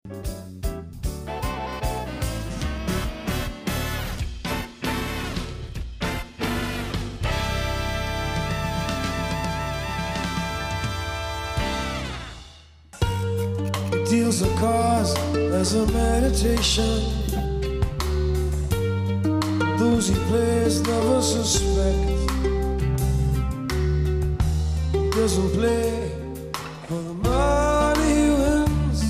Deals the cause as a meditation. Those he plays never suspect. Doesn't play for the money he wins.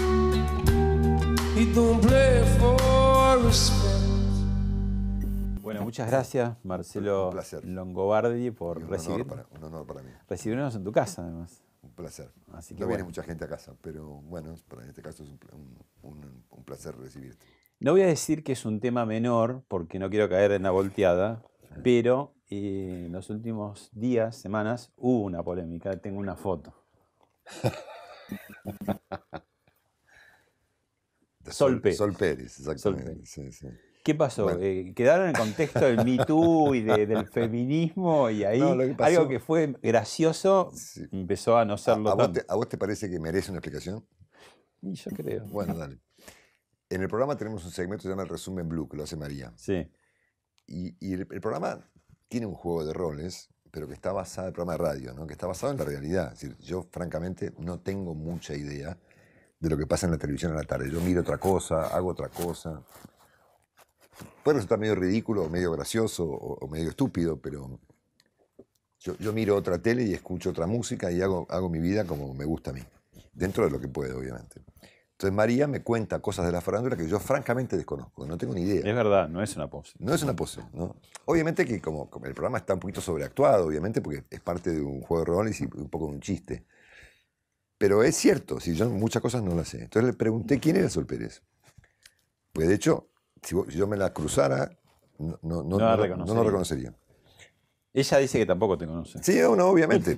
He don't play for respect. Bueno, muchas gracias, Marcelo Longobardi, por un honor para mí. Recibirnos en tu casa, además. Un placer. Así que no viene mucha gente a casa, pero bueno, en este caso es un placer recibirte. No voy a decir que es un tema menor, porque no quiero caer en la volteada, pero en los últimos días, semanas, hubo una polémica. Tengo una foto. Sol Pérez. Sol Pérez, exactamente. Sol Pérez. Sí, sí. ¿Qué pasó? Bueno. ¿Quedaron en el contexto del Me Too y del feminismo? Y ahí algo que fue gracioso empezó a no serlo tanto. ¿A vos te parece que merece una explicación? Y yo creo. Bueno, dale. En el programa tenemos un segmento que se llama El Resumen Blue, que lo hace María. Sí. Y el programa tiene un juego de roles, pero que está basado en el programa de radio, ¿no? Que está basado en la realidad. Es decir, yo, francamente, no tengo mucha idea de lo que pasa en la televisión a la tarde. Yo miro otra cosa, hago otra cosa. Puede resultar medio ridículo, o medio gracioso, o medio estúpido, pero yo miro otra tele y escucho otra música y hago mi vida como me gusta a mí. Dentro de lo que puedo, obviamente. Entonces María me cuenta cosas de la farándula que yo francamente desconozco, no tengo ni idea. Es verdad, no es una pose. No es una pose, ¿no? Obviamente que como el programa está un poquito sobreactuado, obviamente, porque es parte de un juego de roles y un poco de un chiste. Pero es cierto, si yo muchas cosas no las sé. Entonces le pregunté quién era Sol Pérez. Pues de hecho, si yo me la cruzara, no lo reconocería. Ella dice que tampoco te conoce. Sí, no, obviamente.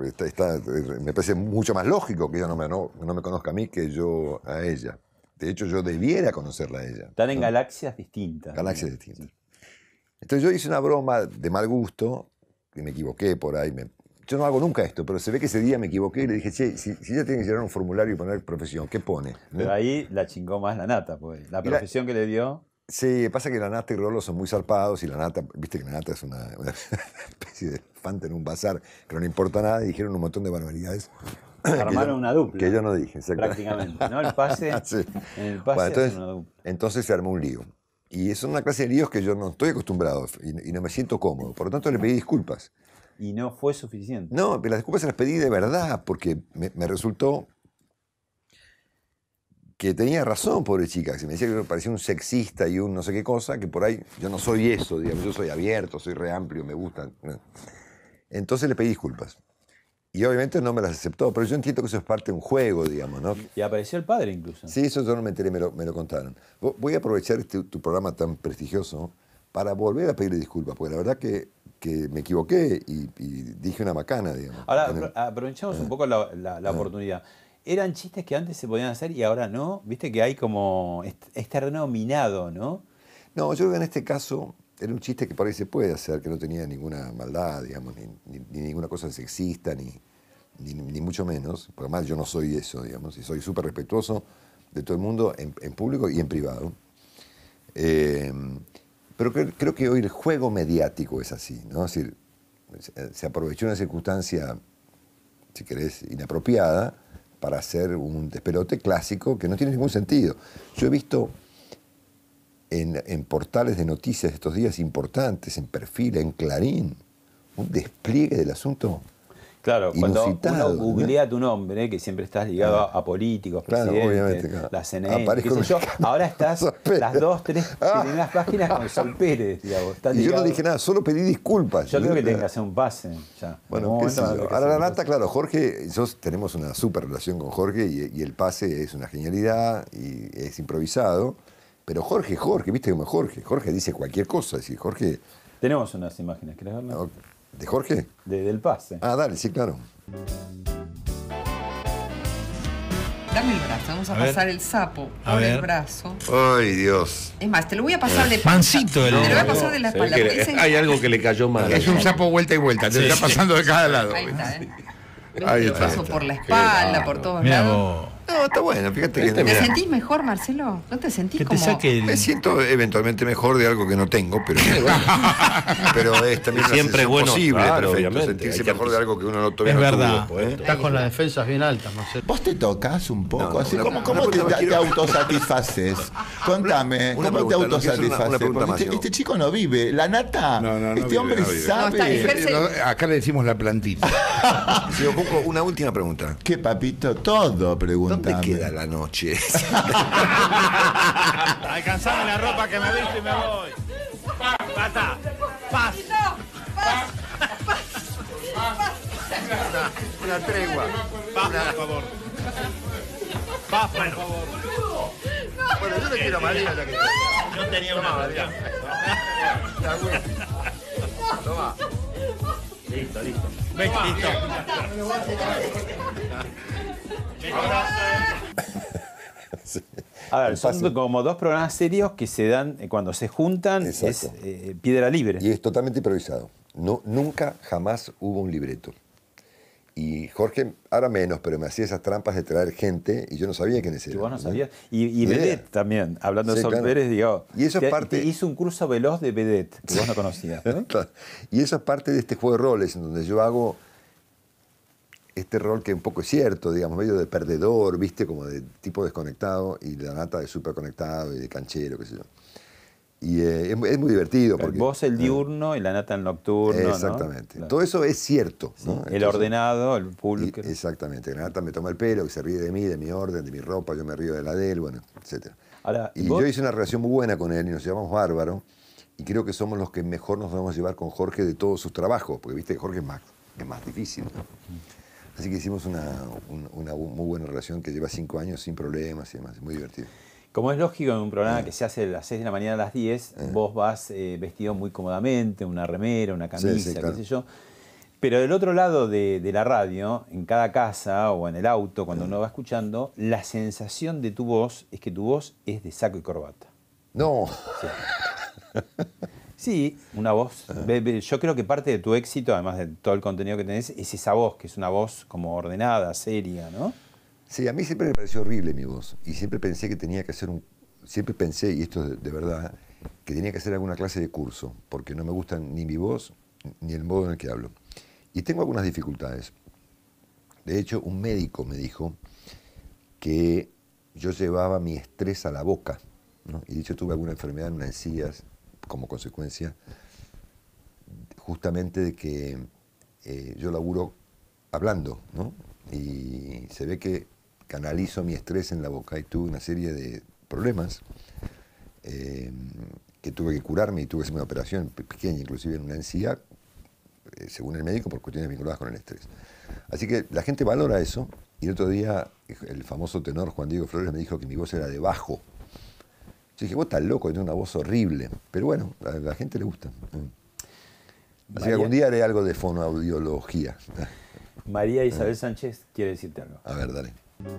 Me parece mucho más lógico que ella no me conozca a mí que yo a ella. De hecho, yo debiera conocerla a ella. Están en galaxias distintas. Galaxias distintas. Entonces yo hice una broma de mal gusto, y me equivoqué por ahí. Yo no hago nunca esto, pero se ve que ese día me equivoqué y le dije, che, si ella tiene que llenar un formulario y poner profesión, ¿qué pone? Pero ahí la chingó más la Nata, pues. La profesión que le dio... Sí, pasa que la Nata y Rolo son muy zarpados y la Nata, viste que la Nata es una especie de fanta en un bazar que no le importa nada y dijeron un montón de barbaridades. Armaron una dupla. Que yo no dije, prácticamente, ¿no? El pase, sí. En el pase bueno, es una dupla. Entonces se armó un lío. Y es una clase de líos que yo no estoy acostumbrado y no me siento cómodo. Por lo tanto le pedí disculpas. Y no fue suficiente. No, pero las disculpas se las pedí de verdad porque me resultó... que tenía razón, pobre chica, que se me decía que me parecía un sexista y un no sé qué cosa, que por ahí yo no soy eso, digamos, yo soy abierto, soy re amplio, me gusta. Entonces le pedí disculpas. Y obviamente no me las aceptó, pero yo entiendo que eso es parte de un juego, digamos, ¿no? Y apareció el padre incluso. Sí, eso yo no me enteré, me lo contaron. Voy a aprovechar tu programa tan prestigioso para volver a pedirle disculpas, porque la verdad que me equivoqué y dije una macana, digamos. Ahora, aprovechamos un poco la oportunidad. Eran chistes que antes se podían hacer y ahora no. Viste que hay como... es terreno minado, ¿no? No, yo creo que en este caso era un chiste que por ahí se puede hacer, que no tenía ninguna maldad, digamos, ni ninguna cosa sexista, ni mucho menos. Porque además yo no soy eso, digamos, y soy súper respetuoso de todo el mundo, en público y en privado. Pero creo que hoy el juego mediático es así, ¿no? Es decir, se aprovechó una circunstancia, si querés, inapropiada, para hacer un despelote clásico que no tiene ningún sentido. Yo he visto en portales de noticias estos días importantes, en Perfil, en Clarín, un despliegue del asunto. Claro, inusitado, cuando uno googlea tu nombre, que siempre estás ligado a políticos, presidentes, obviamente, claro. La CNN, qué sé yo, ahora estás las 2, 3 primeras páginas con Sol Pérez, digamos. Y yo no dije nada, solo pedí disculpas. Yo creo que tenés que hacer un pase ya. Bueno, qué sé yo. Ahora la Nata, claro, Jorge, nosotros tenemos una súper relación con Jorge y el pase es una genialidad y es improvisado. Pero Jorge, viste cómo es Jorge dice cualquier cosa, es decir, Jorge... Tenemos unas imágenes, ¿querés verlas? ¿De Jorge? Del pase. Ah, dale, sí, claro. Dame el brazo, vamos a pasar el sapo por el brazo. Ay, Dios. Es más, te lo voy a pasar de mansito. Te lo voy a pasar de la espalda. Hay algo que le cayó mal. Es un sapo vuelta y vuelta, te está pasando de cada lado. Ahí está, Ahí está. Paso por la espalda, por todos lados. No, está bueno, fíjate que... ¿Te sentís mejor, Marcelo? ¿No te sentís Que te como...? saque Me el... siento eventualmente mejor de algo que no tengo, pero es también una Siempre sensación bueno, posible, claro, perfecto, obviamente. sentirse Hay que mejor de algo que uno no Es todavía no verdad. tuvo. Estás con las defensas bien altas, Marcelo. ¿Vos te tocas un poco? No, Así, una- ¿Cómo, una cómo te, pregunta, te quiero- autosatisfaces? Contame, Una ¿cómo pregunta, te no, quiero hacer autosatisfaces? una pregunta Porque más, este digo. chico no vive. La nata, No, este vive, hombre no vive. No, está sabe. ejerce- Acá le decimos la plantita. Sí, Juco, una última pregunta. ¿Qué, papito? Todo, pregúntame. ¿Dónde queda la noche? Alcanzame la ropa que me viste y me voy. Basta. Paz. Una tregua. Paz, por favor. Paz, por favor. Bueno, yo te quiero a María ya que Yo tenía una María. Toma. Listo. Ven, listo. A ver, Es fácil. son como dos programas serios que se dan cuando se juntan, es Exacto. piedra libre. Y es totalmente improvisado. No, nunca, jamás hubo un libreto. Y Jorge, ahora menos, pero me hacía esas trampas de traer gente y yo no sabía quiénes Que eran. vos no ¿no? sabías. Y Ni idea. Vedette también, hablando de Sí, Sol claro. Pérez, digo. Y eso es parte- te hizo un curso veloz de Vedette, que vos no conocías, ¿no? Y eso es parte de este juego de roles, en donde yo hago este rol que un poco es cierto, digamos, medio de perdedor, viste, como de tipo desconectado, y la nata de súper conectado y de canchero, qué sé yo. Y es muy divertido. Porque, Vos el diurno y la nata el nocturno. ¿no? Exactamente. Claro. Todo eso es cierto. Sí, ¿no? el Entonces, ordenado, el público. Exactamente. La nata me toma el pelo, que se ríe de mí, de mi orden, de mi ropa, yo me río de la de él, bueno, etc. Ahora, Y vos- yo hice una relación muy buena con él y nos llevamos bárbaro. Y creo que somos los que mejor nos vamos a llevar con Jorge de todos sus trabajos, porque viste que Jorge es más difícil, ¿no? Así que hicimos una muy buena relación que lleva 5 años sin problemas y demás, es muy divertido. Como es lógico en un programa que se hace de las 6 de la mañana a las 10, vos vas vestido muy cómodamente, una remera, una camisa, claro. qué sé yo. Pero del otro lado de la radio, en cada casa o en el auto, cuando uno va escuchando, la sensación de tu voz es que tu voz es de saco y corbata. No, Sí, una voz. Yo creo que parte de tu éxito, además de todo el contenido que tenés, es esa voz, que es una voz como ordenada, seria, ¿no? sí, a mí siempre me pareció horrible mi voz. Y siempre pensé que tenía que hacer siempre pensé, y esto es de verdad, que tenía que hacer alguna clase de curso, porque no me gustan ni mi voz ni el modo en el que hablo. Y tengo algunas dificultades. De hecho, un médico me dijo que yo llevaba mi estrés a la boca, ¿no? Y de hecho tuve alguna enfermedad en unas encías como consecuencia justamente de que yo laburo hablando, ¿no? Y se ve que canalizo mi estrés en la boca y tuve una serie de problemas que tuve que curarme y tuve que hacer una operación pequeña, inclusive en una encía, según el médico, por cuestiones vinculadas con el estrés. Así que la gente valora eso. Y el otro día el famoso tenor Juan Diego Flores me dijo que mi voz era de bajo. Yo dije, vos estás loco, tenés una voz horrible. Pero bueno, a la gente le gusta. Así que algún día haré algo de fonoaudiología. María Isabel Sánchez quiere decirte algo. A ver, dale.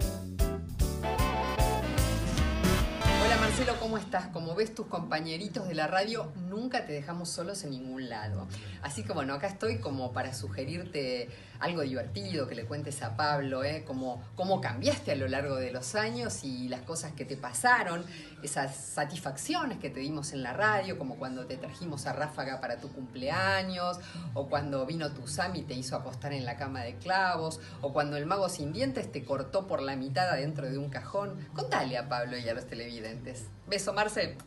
Hola Marcelo, ¿cómo estás? Como ves, tus compañeritos de la radio nunca te dejamos solos en ningún lado. Así que bueno, acá estoy como para sugerirte algo divertido que le cuentes a Pablo, como cómo cambiaste a lo largo de los años y las cosas que te pasaron, esas satisfacciones que te dimos en la radio, como cuando te trajimos a Ráfaga para tu cumpleaños, o cuando vino tu Sam y te hizo acostar en la cama de clavos, o cuando el mago sin dientes te cortó por la mitad adentro de un cajón. Contale a Pablo y a los televidentes. Beso, Marce.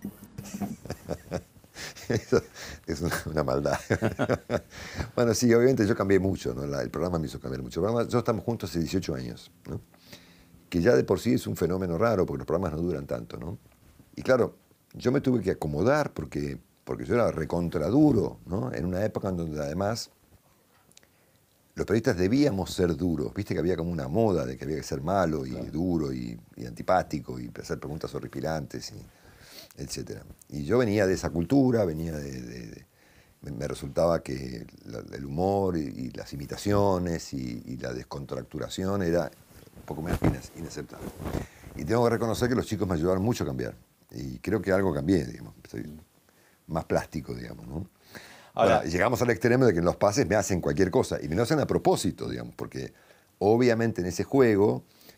Eso es una maldad. Bueno, sí, obviamente yo cambié mucho, ¿no? El programa me hizo cambiar mucho. Nosotros estamos juntos hace 18 años, ¿no? Que ya de por sí es un fenómeno raro, porque los programas no duran tanto, ¿no? Y claro, yo me tuve que acomodar porque yo era recontraduro, ¿no? En una época en donde además los periodistas debíamos ser duros. Viste que había como una moda de que había que ser malo y duro y antipático y hacer preguntas horripilantes, etc. Y yo venía de esa cultura, me resultaba que el humor y las imitaciones y la descontracturación era un poco menos inaceptable. Y tengo que reconocer que los chicos me ayudaron mucho a cambiar. Y creo que algo cambié, digamos. Soy más plástico, digamos, ¿no? Ahora, llegamos al extremo de que en los pases me hacen cualquier cosa. Y me lo hacen a propósito, digamos, porque obviamente en ese juego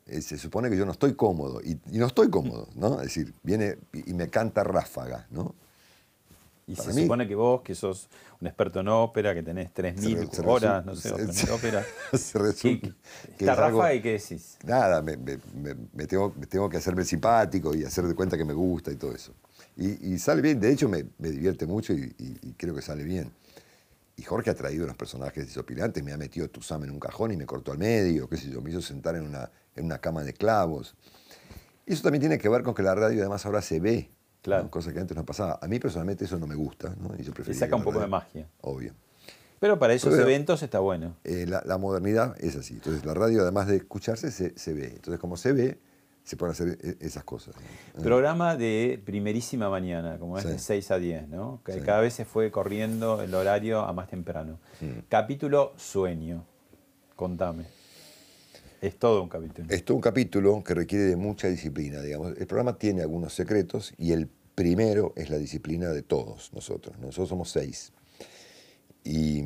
se supone que yo no estoy cómodo, y no estoy cómodo, ¿no? Es decir, viene y me canta ráfaga, ¿no? Y Para se mí- supone que vos, que sos un experto en ópera, que tenés 3.000 se horas, resu- no sé, se- aprender ópera. se resume ¿Qué- que ¿Está es algo- Rafa y qué decís? Nada, me tengo que hacerme simpático y hacer de cuenta que me gusta y todo eso. Y sale bien, de hecho me divierte mucho y creo que sale bien. Y Jorge ha traído unos personajes desopilantes, me ha metido Tuzam en un cajón y me cortó al medio, qué sé yo, me hizo sentar en una cama de clavos. Y eso también tiene que ver con que la radio además ahora se ve, Claro. ¿no? Cosa que antes no pasaba. A mí personalmente eso no me gusta, ¿no? Y yo Le preferiría saca un la poco de radio, magia. Obvio. Pero para esos Pero- eventos está bueno. La modernidad es así. Entonces la radio además de escucharse se ve. Entonces como se ve, se pueden hacer esas cosas. Programa de primerísima mañana, como es Sí. de 6 a 10, ¿no? Que Sí. cada vez se fue corriendo el horario a más temprano. Capítulo Sueño. Contame. Es todo un capítulo. Es todo un capítulo que requiere de mucha disciplina, digamos. El programa tiene algunos secretos y el primero es la disciplina de todos nosotros. Nosotros somos 6. Y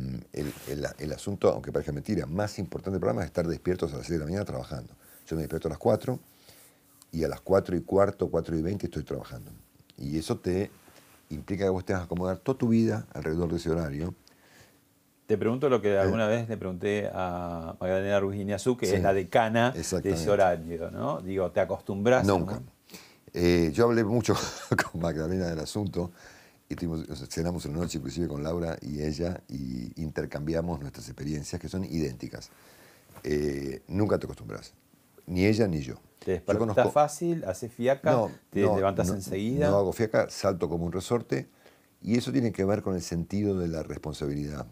el asunto, aunque parezca mentira, más importante del programa es estar despiertos a las 6 de la mañana trabajando. Yo me despierto a las 4 y a las 4:15, 4:20 estoy trabajando. Y eso te implica que vos tengas que acomodar toda tu vida alrededor de ese horario. Te pregunto lo que alguna vez le pregunté a Magdalena Ruiz Iñazú, que Sí, es la decana de exactamente. ese horario, ¿no? Digo, ¿te acostumbras? Nunca. Yo hablé mucho con Magdalena del asunto y cenamos una noche inclusive con Laura y ella y intercambiamos nuestras experiencias que son idénticas. Nunca te acostumbras, ni ella ni yo. ¿Te Yo despertás conozco- fácil, haces fiaca, te levantas enseguida? No hago fiaca, salto como un resorte y eso tiene que ver con el sentido de la responsabilidad.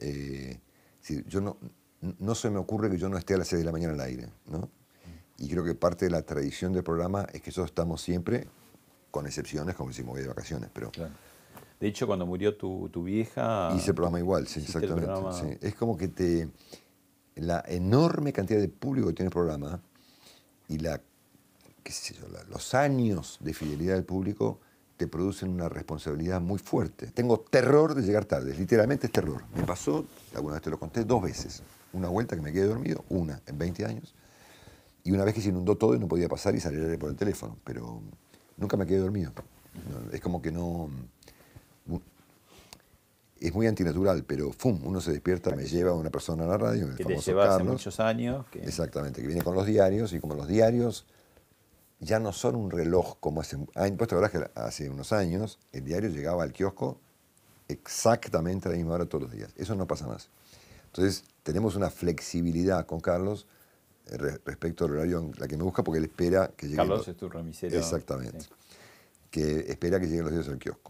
Si yo no se me ocurre que yo no esté a las 6 de la mañana al aire, ¿no? Y creo que parte de la tradición del programa es que nosotros estamos siempre, con excepciones, como si me voy de vacaciones, pero Claro. De hecho, cuando murió tu vieja... hice el programa igual, sí, hiciste el exactamente. programa- Sí. Es como que la enorme cantidad de público que tiene el programa y qué sé yo, los años de fidelidad del público te producen una responsabilidad muy fuerte. Tengo terror de llegar tarde, literalmente es terror. Me pasó, alguna vez te lo conté, 2 veces. Una vuelta que me quedé dormido, una en 20 años, y una vez que se inundó todo y no podía pasar y salir por el teléfono, pero nunca me quedé dormido. No, es como que no... Es muy antinatural, pero ¡fum! Uno se despierta, me lleva una persona a la radio, el Que te famoso lleva hace Carlos. muchos años. Que... Exactamente, que viene con los diarios y como los diarios ya no son un reloj como hace años. Vos te acordás que hace unos años el diario llegaba al kiosco exactamente a la misma hora todos los días. Eso no pasa más. Entonces tenemos una flexibilidad con Carlos respecto al horario en la que me busca porque él espera que lleguen Carlos los- es tu remisero. Exactamente. Sí. Que espera que lleguen los diarios al kiosco.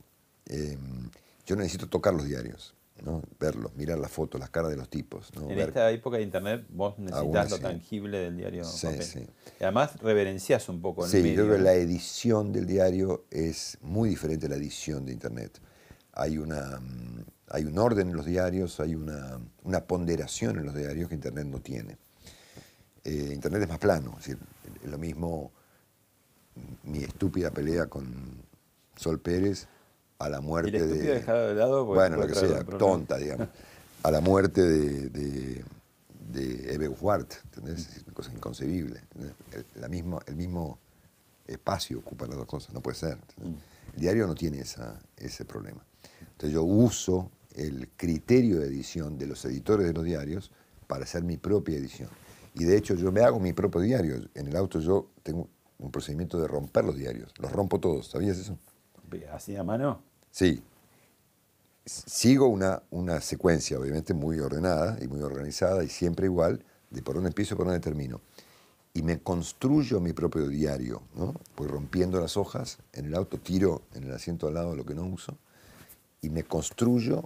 Yo necesito tocar los diarios, ¿no? Verlos, mirar las fotos, las caras de los tipos, ¿no? En Ver- esta época de internet vos necesitas lo sí. tangible del diario Sí, papel. sí. Y además reverencias un poco el Sí, medio. yo creo que ¿no? la edición del diario es muy diferente a la edición de Internet. Hay un orden en los diarios, hay una ponderación en los diarios que Internet no tiene. Internet es más plano, es decir, es lo mismo mi estúpida pelea con Sol Pérez a la Y muerte el estúpido de... dejado de lado. porque Bueno, lo puede que traer sea, un problema. tonta, digamos. A la muerte de Eve Huart, ¿entendés? Es una cosa inconcebible. ¿entendés? El mismo espacio ocupa las dos cosas, no puede ser. ¿entendés? El diario no tiene ese problema. Entonces yo uso el criterio de edición de los editores de los diarios para hacer mi propia edición. Y de hecho yo me hago mi propio diario. En el auto yo tengo un procedimiento de romper los diarios. Los rompo todos, ¿sabías eso? ¿Así a mano? Sí. Sigo una secuencia, obviamente, muy ordenada y muy organizada y siempre igual, de por dónde empiezo y por dónde termino. Y me construyo mi propio diario, ¿no? Voy rompiendo las hojas, en el auto tiro en el asiento al lado lo que no uso y me construyo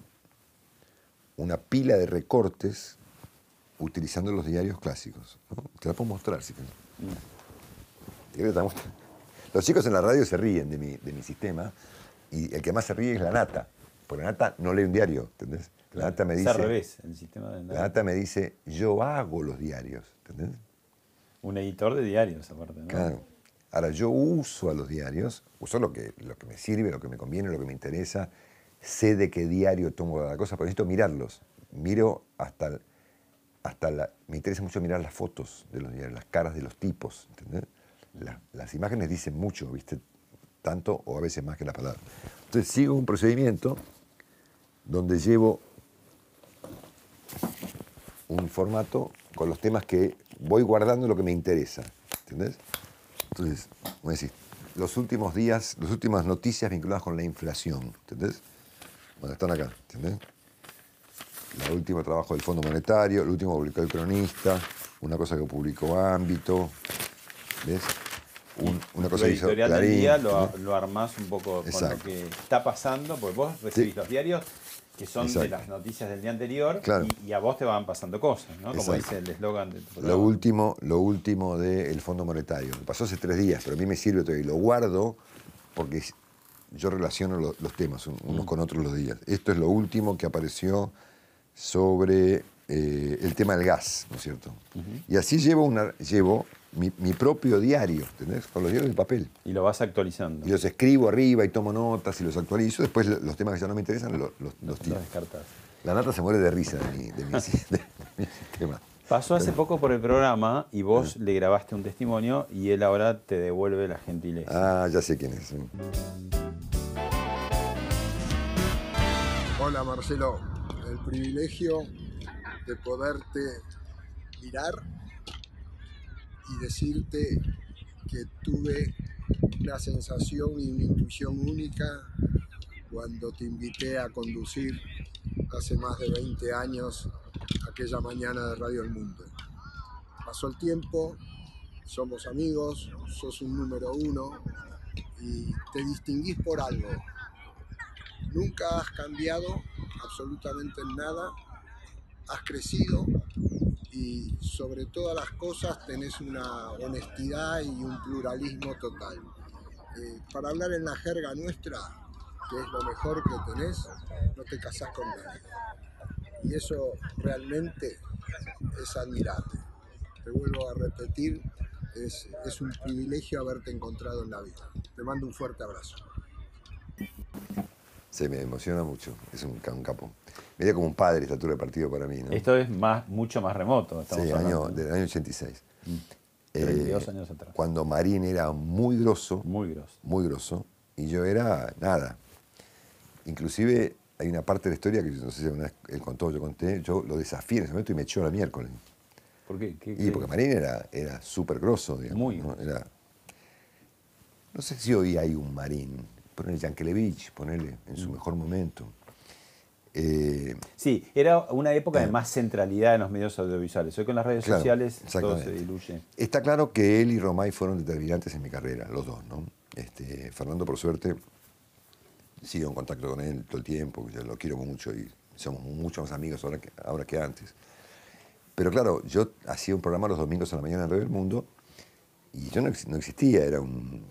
una pila de recortes utilizando los diarios clásicos, ¿no? Te la puedo mostrar si querés. ¿Querés que te la muestre? Los chicos en la radio se ríen de mi sistema y el que más se ríe es la Nata, porque la Nata no lee un diario, ¿entendés? La Nata me Es dice, al revés, el sistema de la Nata me dice, yo hago los diarios, ¿entendés? un editor de diarios, aparte, ¿no? Claro. Ahora, yo uso a los diarios, uso lo que me sirve, lo que me conviene, lo que me interesa, sé de qué diario tomo cada cosa, pero necesito mirarlos. Miro hasta me interesa mucho mirar las fotos de los diarios, las caras de los tipos, ¿entendés? Las imágenes dicen mucho, ¿viste? Tanto o a veces más que las palabras. Entonces sigo un procedimiento donde llevo un formato con los temas que voy guardando lo que me interesa, ¿entendés? Entonces, como decís, los últimos días, las últimas noticias vinculadas con la inflación, ¿entendés? Bueno, están acá, ¿entendés? El último trabajo del Fondo Monetario, el último que publicó el Cronista, una cosa que publicó Ámbito, ¿ves? Una cosa que hizo editorial del Clarín, día ¿no? lo armás un poco con Exacto. lo que está pasando, porque vos recibís los diarios que son de Exacto. las noticias del día anterior Claro. y a vos te van pasando cosas, ¿no? Como Exacto. dice el eslogan de tu Lo programa. último del Fondo Monetario. Me pasó hace 3 días, pero a mí me sirve todavía. Lo guardo porque yo relaciono los temas unos con otros los días. Esto es lo último que apareció sobre el tema del gas, ¿no es cierto? Y así llevo mi propio diario, ¿entendés? Con los diarios de papel. Y lo vas actualizando. Y los escribo arriba y tomo notas y los actualizo. Después los temas que ya no me interesan los tiro. Lo descartás. La nata se muere de risa de mi sistema. Pasó hace poco por el programa y vos le grabaste un testimonio y él ahora te devuelve la gentileza. Ah, ya sé quién es. Sí. Hola Marcelo, el privilegio de poderte mirar y decirte que tuve una sensación y una intuición única cuando te invité a conducir hace más de 20 años aquella mañana de Radio El Mundo. Pasó el tiempo, somos amigos, sos un número 1 y te distinguís por algo. Nunca has cambiado absolutamente en nada, has crecido y sobre todas las cosas tenés una honestidad y un pluralismo total. Para hablar en la jerga nuestra, que es lo mejor que tenés, no te casás con nadie. Y eso realmente es admirable. Te vuelvo a repetir, es un privilegio haberte encontrado en la vida. Te mando un fuerte abrazo. Se me emociona mucho, es un capo. Medio como un padre esta altura de partido para mí, ¿no? Esto es mucho más remoto. Sí, Estamos hablando, ¿no? del año 86. 32 años atrás. Cuando Marín era muy grosso, Muy grosso. y yo era nada. Inclusive hay una parte de la historia que no sé si una vez él contó, yo conté, yo lo desafié en ese momento y me echó la miércoles. ¿Por qué? Y porque Marín era súper grosso, digamos. Muy ¿no? grosso. No sé si hoy hay un Marín, ponele Yankelevich, ponele en su mejor momento. Sí, era una época de más centralidad en los medios audiovisuales. Hoy con las redes Claro, sociales todo exactamente. se diluye. Está claro que él y Romay fueron determinantes en mi carrera, los dos, ¿no? Fernando, por suerte, sigo en contacto con él todo el tiempo, yo lo quiero mucho y somos mucho más amigos ahora que antes. Pero claro, yo hacía un programa los domingos a la mañana en Radio El Mundo y yo no existía, era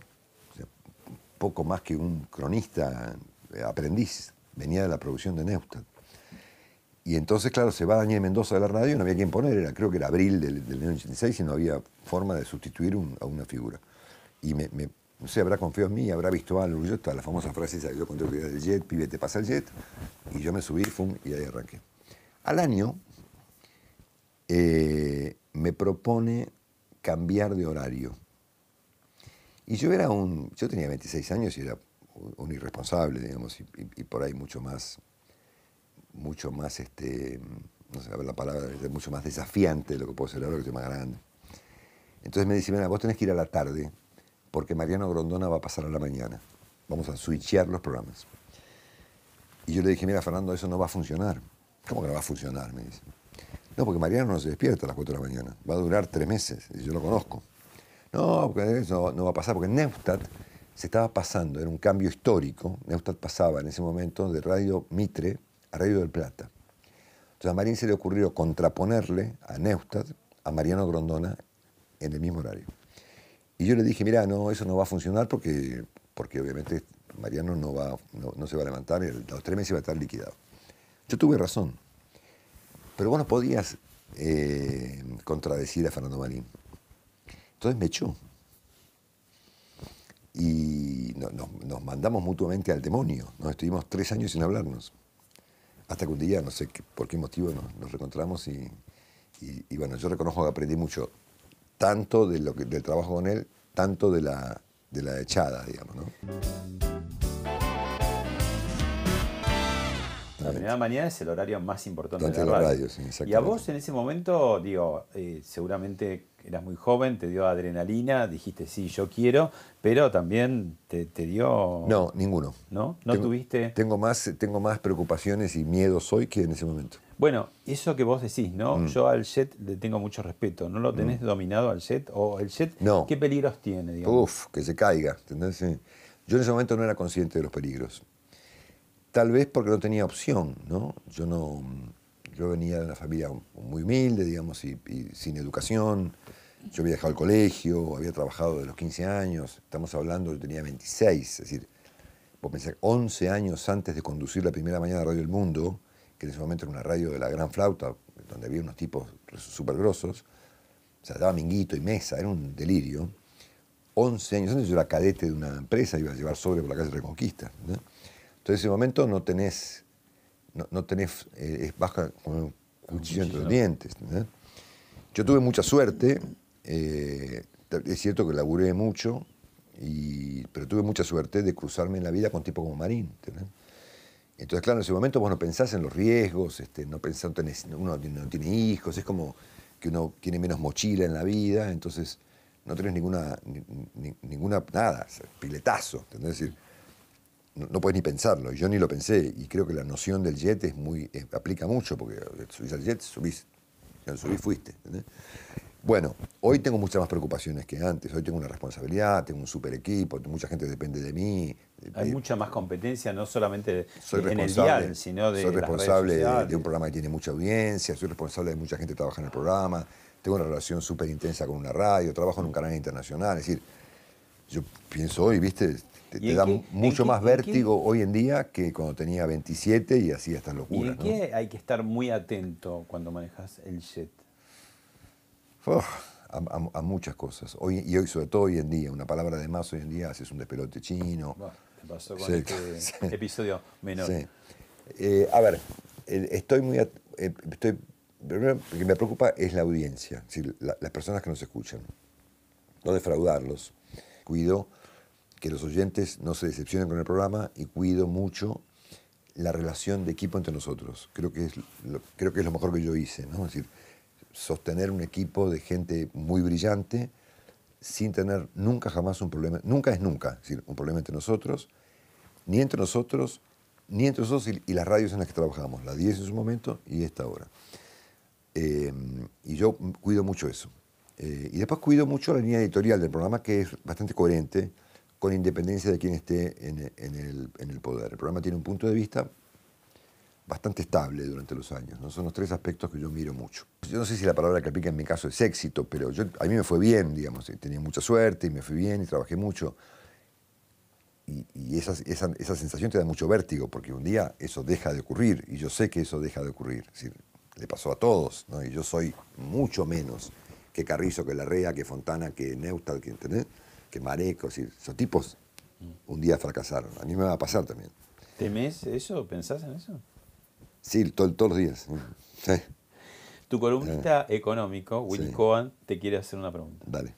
poco más que un cronista aprendiz, venía de la producción de Neustadt. Y entonces, claro, se va Daniel Mendoza de la radio, no había quien poner, creo que era abril del año 86 y no había forma de sustituir a una figura. Y no sé, habrá confiado en mí, habrá visto algo. Yo estaba la famosa frase esa que yo conté del jet, pibe, te pasa el jet. Y yo me subí, y ahí arranqué. Al año me propone cambiar de horario. Y yo tenía 26 años y era un irresponsable, digamos, y por ahí mucho más, no sé, a ver la palabra, mucho más desafiante de lo que puedo ser ahora que estoy más grande. Entonces me dice, mira, vos tenés que ir a la tarde, porque Mariano Grondona va a pasar a la mañana. Vamos a switchear los programas. Y yo le dije, mira, Fernando, eso no va a funcionar. ¿Cómo que no va a funcionar? Me dice. No, porque Mariano no se despierta a las 4 de la mañana. Va a durar 3 meses, y yo lo conozco. No, porque eso no va a pasar, porque Neustadt se estaba pasando, era un cambio histórico. Neustadt pasaba en ese momento de Radio Mitre a Radio del Plata. Entonces a Marín se le ocurrió contraponerle a Neustadt a Mariano Grondona en el mismo horario. Y yo le dije, mira, no, eso no va a funcionar porque obviamente Mariano no se va a levantar y a los 3 meses va a estar liquidado. Yo tuve razón. Pero vos no podías contradecir a Fernando Marín. Entonces me echó. Y nos mandamos mutuamente al demonio. Nos estuvimos 3 años sin hablarnos. Hasta que un día, no sé por qué motivo, nos reencontramos y y bueno, yo reconozco que aprendí mucho, tanto del trabajo con él, tanto de la echada, digamos, ¿no? La primera mañana es el horario más importante Durante de la la radio. radio, sí, exactamente. Y a vos en ese momento, digo, seguramente eras muy joven, te dio adrenalina, dijiste sí, yo quiero, pero también te dio... No, ninguno. ¿No? ¿No tuviste...? Tengo más preocupaciones y miedos hoy que en ese momento. Bueno, eso que vos decís, ¿no? Yo al jet le tengo mucho respeto. ¿No lo tenés dominado al jet? ¿O el jet No. qué peligros tiene, digamos? Uf, que se caiga, ¿entendés? Sí. Yo en ese momento no era consciente de los peligros. Tal vez porque no tenía opción, ¿no? Yo venía de una familia muy humilde, digamos, y sin educación. Yo había dejado el colegio, había trabajado desde los 15 años. Estamos hablando, yo tenía 26, es decir, vos pensás, 11 años antes de conducir la primera mañana de Radio El Mundo, que en ese momento era una radio de la Gran Flauta, donde había unos tipos súper grosos, o sea, daba Minguito y Mesa, era un delirio. 11 años antes yo era cadete de una empresa, iba a llevar sobre por la calle Reconquista, ¿no? Entonces, en ese momento no tenés, es baja con un cuchillo entre los dientes, ¿no? Yo tuve mucha suerte, es cierto que laburé mucho, pero tuve mucha suerte de cruzarme en la vida con tipos como Marín, ¿no? Entonces, claro, en ese momento vos no pensás en los riesgos, no pensás, uno no tiene hijos, es como que uno tiene menos mochila en la vida, entonces no tenés ninguna nada, piletazo, ¿entendés? Es decir, no puedes ni pensarlo, y yo ni lo pensé, y creo que la noción del jet aplica mucho, porque subís al jet, subís, cuando subís fuiste, ¿entendés? Bueno, hoy tengo muchas más preocupaciones que antes, hoy tengo una responsabilidad, tengo un super equipo, mucha gente depende de mí. Hay mucha más competencia, no solamente en el responsable, dial, sino de soy las responsable redes sociales. de un programa que tiene mucha audiencia, soy responsable de mucha gente que trabaja en el programa, tengo una relación súper intensa con una radio, trabajo en un canal internacional, es decir, yo pienso hoy, ¿viste? Te da mucho más vértigo hoy en día que cuando tenía 27 y hacía estas locuras. ¿Y en qué hay que estar muy atento cuando manejas el jet? A muchas cosas. Hoy, sobre todo hoy en día, una palabra de más hoy en día, haces un despelote chino. Te pasó con este episodio menor. Sí. A ver, primero, lo que me preocupa es la audiencia, es decir, las personas que nos escuchan. No defraudarlos. Cuido que los oyentes no se decepcionen con el programa y cuido mucho la relación de equipo entre nosotros. Creo que es lo mejor que yo hice, ¿no? Es decir, sostener un equipo de gente muy brillante sin tener nunca jamás un problema, nunca es nunca, es decir, un problema entre nosotros, ni entre nosotros y las radios en las que trabajamos, la 10 en su momento y esta ahora. Y yo cuido mucho eso. Y después cuido mucho la línea editorial del programa, que es bastante coherente, con independencia de quien esté en el poder. El programa tiene un punto de vista bastante estable durante los años, ¿no? Son los tres aspectos que yo miro mucho. Yo no sé si la palabra que aplica en mi caso es éxito, pero a mí me fue bien, digamos, tenía mucha suerte y me fui bien y trabajé mucho. Y esa sensación te da mucho vértigo, porque un día eso deja de ocurrir, y yo sé que eso deja de ocurrir. Es decir, le pasó a todos, ¿no? Y yo soy mucho menos que Carrizo, que Larrea, que Fontana, que Neustad, que Mareco. Es decir, esos tipos un día fracasaron. A mí me va a pasar también. ¿Temés eso? ¿Pensás en eso? Sí, todos los días. Sí. Tu columnista económico, Willy Sí. Cohen, te quiere hacer una pregunta. Dale.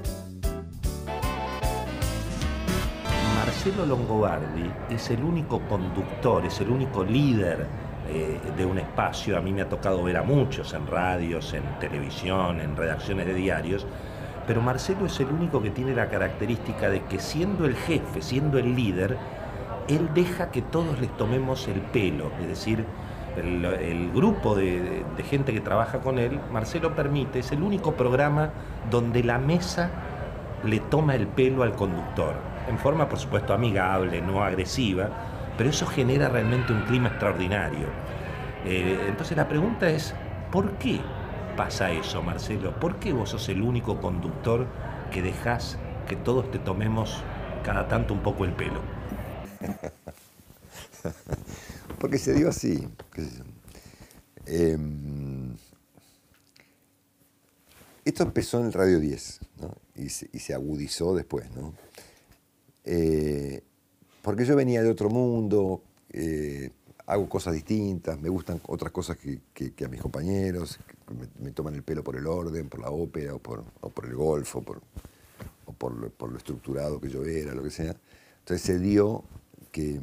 Marcelo Longobardi es el único conductor, es el único líder de un espacio. A mí me ha tocado ver a muchos en radios, en televisión, en redacciones de diarios, pero Marcelo es el único que tiene la característica de que, siendo el jefe, siendo el líder, él deja que todos les tomemos el pelo, es decir, el grupo de gente que trabaja con él, Marcelo permite, es el único programa donde la mesa le toma el pelo al conductor, en forma por supuesto amigable, no agresiva, pero eso genera realmente un clima extraordinario. Entonces la pregunta es, ¿por qué pasa eso, Marcelo? ¿Por qué vos sos el único conductor que dejás que todos te tomemos cada tanto un poco el pelo? Porque se dio así. Esto empezó en el Radio 10, ¿no? y se agudizó después, ¿no? Porque yo venía de otro mundo, hago cosas distintas, me gustan otras cosas que a mis compañeros, que me toman el pelo por el orden, por la ópera, o por el golf, o por lo estructurado que yo era, lo que sea. Entonces se dio que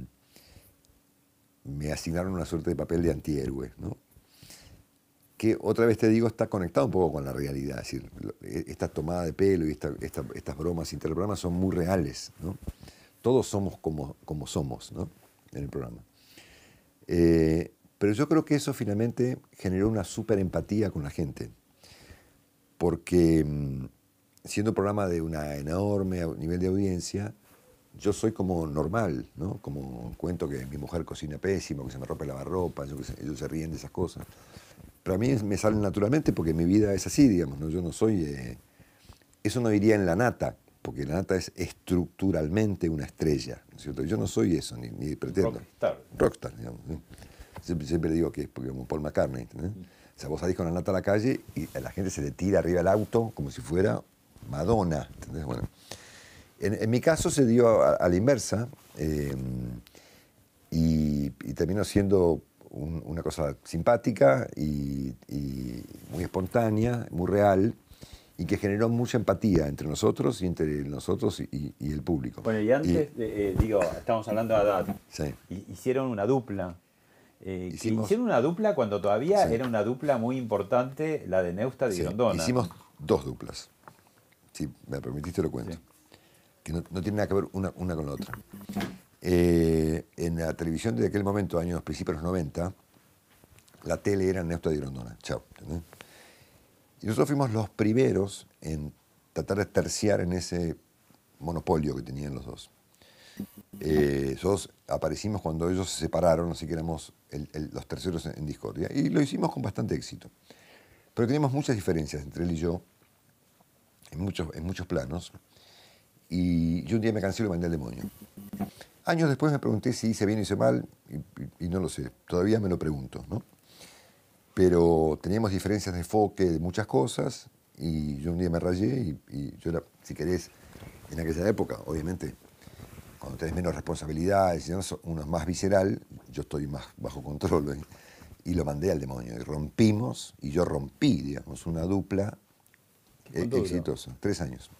me asignaron una suerte de papel de antihéroe, ¿no? Que otra vez te digo, está conectado un poco con la realidad. Es decir, esta tomada de pelo y estas bromas interprogramas son muy reales, ¿no? Todos somos como somos, ¿no? En el programa. Pero yo creo que eso finalmente generó una súper empatía con la gente. Porque siendo un programa de una enorme nivel de audiencia, yo soy como normal, ¿no? Como cuento que mi mujer cocina pésimo, que se me rompe la lavarropa, ellos se ríen de esas cosas. Pero a mí me salen naturalmente porque mi vida es así, digamos, ¿no? Yo no soy... eso no iría en la nata, porque la nata es estructuralmente una estrella, ¿no es cierto? Yo no soy eso, ni pretendo. Rockstar, digamos. ¿Sí? Siempre digo que es porque como Paul McCartney, ¿no? O sea, vos salís con la nata a la calle y a la gente se le tira arriba del auto como si fuera Madonna, ¿entendés? Bueno, en mi caso se dio a la inversa y terminó siendo una cosa simpática y muy espontánea, muy real, y que generó mucha empatía entre nosotros y el público. Bueno, y antes, estamos hablando de Haddad. Sí. Hicieron una dupla. Hicieron una dupla cuando todavía era una dupla muy importante, la de Neustadt y Grondona. Hicimos 2 duplas. Si me permitiste lo cuento. Sí. Que no tiene nada que ver una con la otra. En la televisión de aquel momento, principios de los 90, la tele era Neustadt y Grondona. Chao. ¿Entendés? Y nosotros fuimos los primeros en tratar de terciar en ese monopolio que tenían los dos. Nosotros aparecimos cuando ellos se separaron, así que éramos los terceros en discordia. Y lo hicimos con bastante éxito. Pero teníamos muchas diferencias entre él y yo, en muchos planos. Y yo un día me cansé y lo mandé al demonio. Años después me pregunté si hice bien o hice mal, y no lo sé. Todavía me lo pregunto, ¿no? Pero teníamos diferencias de enfoque de muchas cosas, y yo un día me rayé, y yo era, si querés, en aquella época, obviamente, cuando tenés menos responsabilidades, uno es más visceral, yo estoy más bajo control, y lo mandé al demonio, y rompimos, y yo rompí, digamos, una dupla exitosa, 3 años,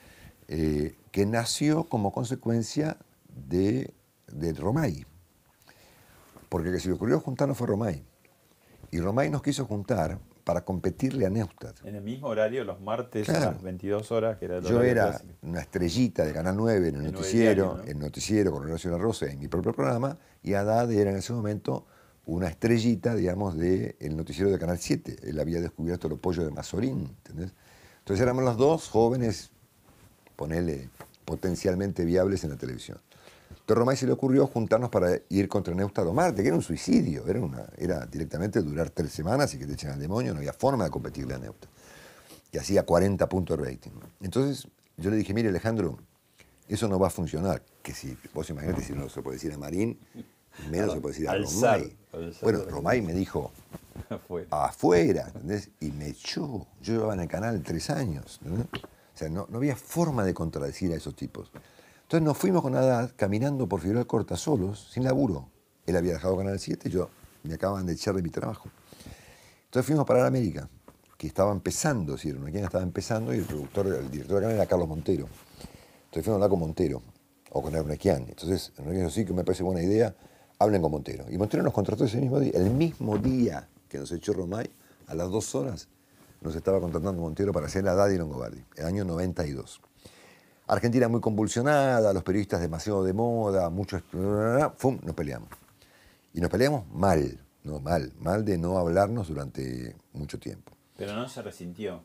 que nació como consecuencia de Romay, porque el que se le ocurrió juntarnos fue Romay. Y Romay nos quiso juntar para competirle a Neustadt. En el mismo horario, los martes a las 22 horas, que era el Yo era clásico. una estrellita de Canal 9 en el noticiero, diario, ¿no? El noticiero con Horacio La Rosa en mi propio programa, y Haddad era en ese momento una estrellita, digamos, del noticiero de Canal 7. Él había descubierto los pollos de Mazorín, ¿entendés? Entonces éramos los dos jóvenes, ponele, potencialmente viables en la televisión. Entonces Romay se le ocurrió juntarnos para ir contra Neustadt o Marte, que era un suicidio, era directamente durar 3 semanas y que te echen al demonio, no había forma de competirle a Neustadt, que hacía 40 puntos de rating. Entonces yo le dije, mire Alejandro, eso no va a funcionar, que si vos imaginate si no se puede decir a Marín, menos se puede decir a Romay. Bueno, Romay me dijo, afuera, ¿entendés? Y me echó. Yo llevaba en el canal 3 años, ¿entendés? O sea, no había forma de contradecir a esos tipos. Entonces nos fuimos con Haddad caminando por Figueroa Alcorta solos, sin laburo. Él había dejado Canal 7, me acaban de echar de mi trabajo. Entonces fuimos a parar a América, que estaba empezando, es decir, estaba empezando, y el director de Canal era Carlos Montero. Entonces fuimos a hablar con Montero, o con Ernequian. Entonces Ernequian dijo, sí, que me parece buena idea, hablen con Montero. Y Montero nos contrató ese mismo día. El mismo día que nos echó Romay, a las 2 horas, nos estaba contratando Montero para hacer Haddad y Longobardi, el año 92. Argentina muy convulsionada, los periodistas demasiado de moda, muchos... ¡Fum! Nos peleamos. Y nos peleamos mal, ¿no? Mal de no hablarnos durante mucho tiempo. Pero no se resintió.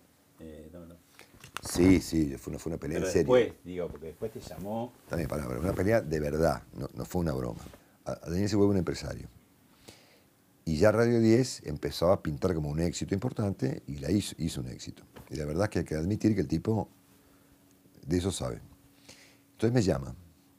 Sí, fue una pelea en serio. Después, porque después te llamó... También, una pelea de verdad, no fue una broma. Daniel se vuelve un empresario. Y ya Radio 10 empezó a pintar como un éxito importante, y la hizo un éxito. Y la verdad es que hay que admitir que el tipo... de eso sabe. Entonces me llama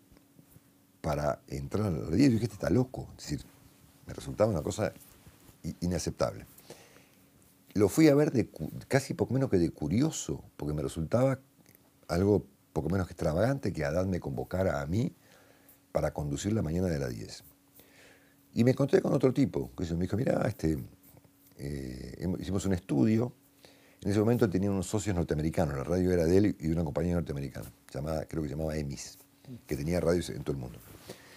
para entrar a la radio y dije, este está loco. Es decir, me resultaba una cosa inaceptable. Lo fui a ver casi poco menos que de curioso, porque me resultaba algo poco menos que extravagante que Haddad me convocara a mí para conducir la mañana de la 10. Y me encontré con otro tipo, que me dijo, mira, hicimos un estudio. En ese momento tenía unos socios norteamericanos, la radio era de él y de una compañía norteamericana, creo que se llamaba EMIS, que tenía radios en todo el mundo.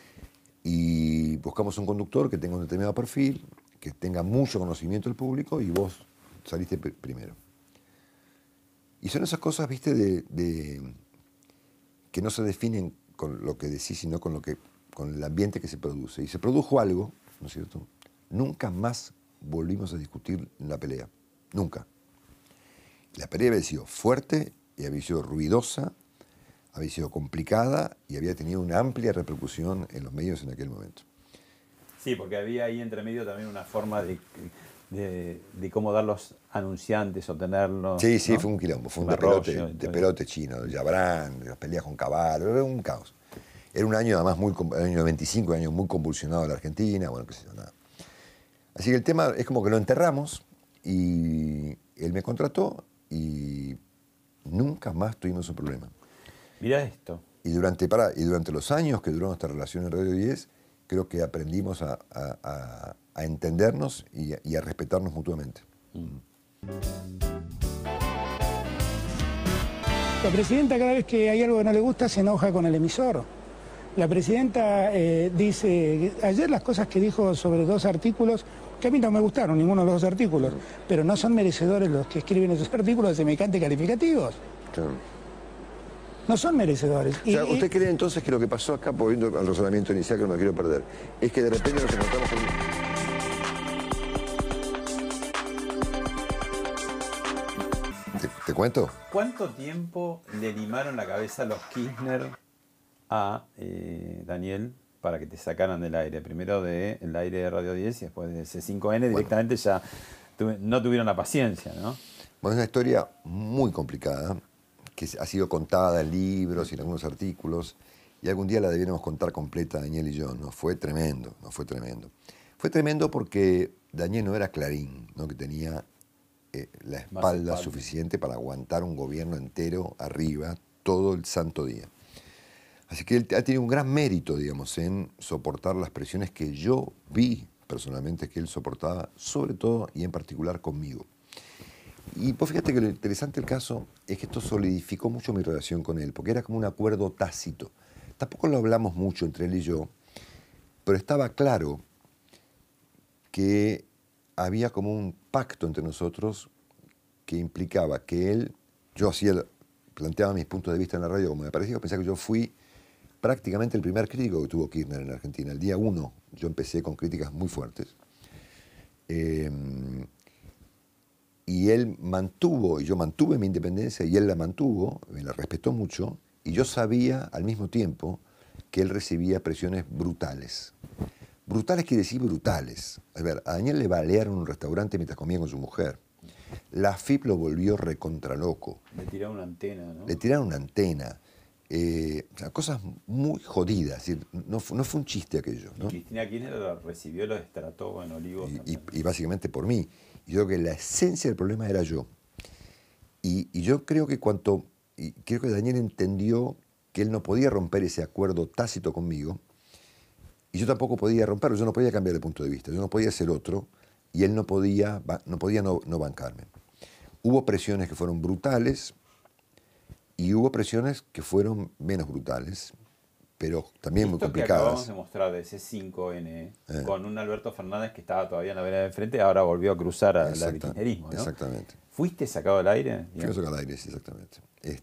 Y buscamos un conductor que tenga un determinado perfil, que tenga mucho conocimiento del público, y vos saliste primero. Y son esas cosas, viste, que no se definen con lo que decís, sino con el ambiente que se produce. Y se produjo algo, ¿no es cierto? Nunca más volvimos a discutir la pelea. Nunca. La pelea había sido fuerte y había sido ruidosa, había sido complicada y había tenido una amplia repercusión en los medios en aquel momento. Sí, porque había ahí entre medio también una forma de cómo dar los anunciantes o tenerlos. Sí, sí, ¿no? fue un quilombo, fue un Arroyo, despelote chino, el Yabrán, las peleas con Caballo, era un caos. Era un año además el año 95, un año muy convulsionado de la Argentina, bueno, qué sé yo, nada. Así que el tema es como que lo enterramos y él me contrató y nunca más tuvimos un problema. Mirá esto. Y durante los años que duró nuestra relación en Radio 10, creo que aprendimos a entendernos y a respetarnos mutuamente. La presidenta, cada vez que hay algo que no le gusta, se enoja con el emisor. La presidenta dice, ayer las cosas que dijo sobre 2 artículos, que a mí no me gustaron ninguno de los 2 artículos, pero no son merecedores los que escriben esos artículos de semejante calificativos. Claro. No son merecedores. O sea, ¿usted cree entonces que lo que pasó acá, volviendo al razonamiento inicial que no me quiero perder, es que de repente nos encontramos con... ¿Te cuento? ¿Cuánto tiempo le limaron la cabeza los Kirchner a Daniel para que te sacaran del aire? Primero del aire de Radio 10 y después de C5N directamente ya no tuvieron la paciencia, ¿no? Bueno, es una historia muy complicada, que ha sido contada en libros y en algunos artículos, y algún día la debiéramos contar completa, Daniel y yo. Nos fue tremendo, nos fue tremendo. Fue tremendo porque Daniel no era Clarín, ¿no? Que tenía la espalda suficiente para aguantar un gobierno entero arriba todo el santo día. Así que él ha tenido un gran mérito, digamos, en soportar las presiones que yo vi personalmente que él soportaba, sobre todo y en particular conmigo. Y pues fíjate que lo interesante del caso es que esto solidificó mucho mi relación con él, porque era como un acuerdo tácito. Tampoco lo hablamos mucho entre él y yo, pero estaba claro que había como un pacto entre nosotros que implicaba que yo planteaba mis puntos de vista en la radio como me parecía, pensaba que yo fui prácticamente el primer crítico que tuvo Kirchner en la Argentina. El día 1 yo empecé con críticas muy fuertes. Y él mantuvo, y yo mantuve mi independencia, y él la mantuvo, me la respetó mucho, y yo sabía al mismo tiempo que él recibía presiones brutales. Brutales quiere decir brutales. A ver, a Daniel le balearon en un restaurante mientras comía con su mujer. La AFIP lo volvió recontraloco. Le tiraron una antena, ¿no? Le tiraron una antena. O sea, cosas muy jodidas. Es decir, no fue un chiste aquello, ¿no? Y Cristina Kirchner lo recibió, lo destrató en Olivos. Y básicamente por mí. Y yo creo que la esencia del problema era yo. Y yo creo que creo que Daniel entendió que él no podía romper ese acuerdo tácito conmigo, y yo tampoco podía romperlo, yo no podía cambiar de punto de vista, yo no podía ser otro, y él no podía no bancarme. Hubo presiones que fueron brutales, y hubo presiones que fueron menos brutales, pero también muy complicadas. Que acabamos de mostrar de C5N, con un Alberto Fernández que estaba todavía en la vereda de enfrente, ahora volvió a cruzar al kirchnerismo, ¿no? Exactamente. ¿Fuiste sacado al aire? Fui sacado al aire, sí, exactamente.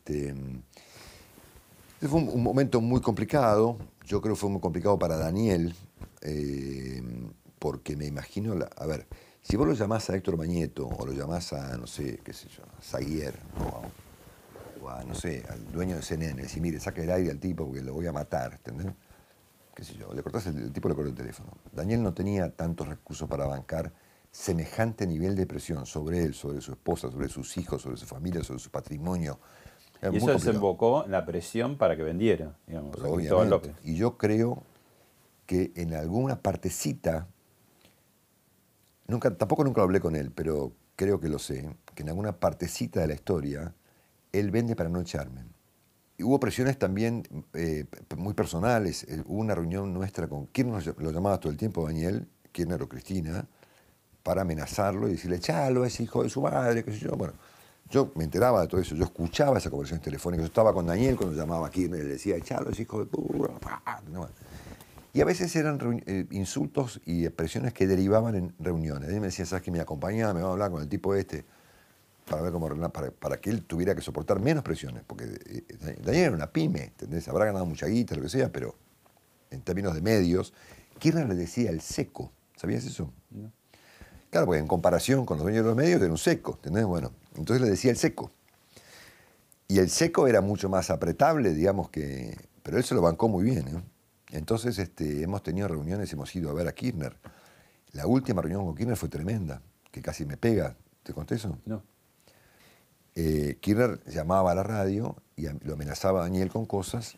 Fue un momento muy complicado, yo creo que fue muy complicado para Daniel, porque me imagino, a ver, si vos lo llamás a Héctor Mañeto, o lo llamás a, no sé, qué sé yo, a Zaguier, o a, no sé, al dueño de CNN, decir, mire, saca el aire al tipo porque lo voy a matar, ¿entendés? Qué sé yo, le cortás el tipo le cortó el teléfono. Daniel no tenía tantos recursos para bancar semejante nivel de presión sobre él, sobre su esposa, sobre sus hijos, sobre su familia, sobre su patrimonio. Y eso desembocó en la presión para que vendiera, digamos, a Cristóbal López. Y yo creo que en alguna partecita, tampoco nunca lo hablé con él, pero creo que lo sé, que en alguna partecita de la historia, él vende para no echarme. hubo presiones también muy personales. Hubo una reunión nuestra con Kirchner, lo llamaba todo el tiempo Daniel, Kirchner o Cristina, para amenazarlo y decirle, echalo, es hijo de su madre, qué sé yo. Bueno, yo me enteraba de todo eso, yo escuchaba esa conversación telefónica. Yo estaba con Daniel cuando llamaba a Kirchner y le decía, echalo, es hijo de puta. Y a veces eran insultos y expresiones que derivaban en reuniones. Él me decía, ¿sabes qué? Me acompañaba, me va a hablar con el tipo este, para ver cómo para que él tuviera que soportar menos presiones. Porque Daniel era una pyme, ¿entendés? Habrá ganado mucha guita, lo que sea, pero en términos de medios, Kirchner le decía el seco. ¿Sabías eso? No. Claro, porque en comparación con los dueños de los medios era un seco, ¿entendés? Bueno, entonces le decía el seco. Y el seco era mucho más apretable, digamos que... Pero él se lo bancó muy bien, ¿eh? Entonces hemos tenido reuniones, hemos ido a ver a Kirchner. La última reunión con Kirchner fue tremenda, que casi me pega. ¿Te conté eso? No. Kirchner llamaba a la radio y lo amenazaba a Daniel con cosas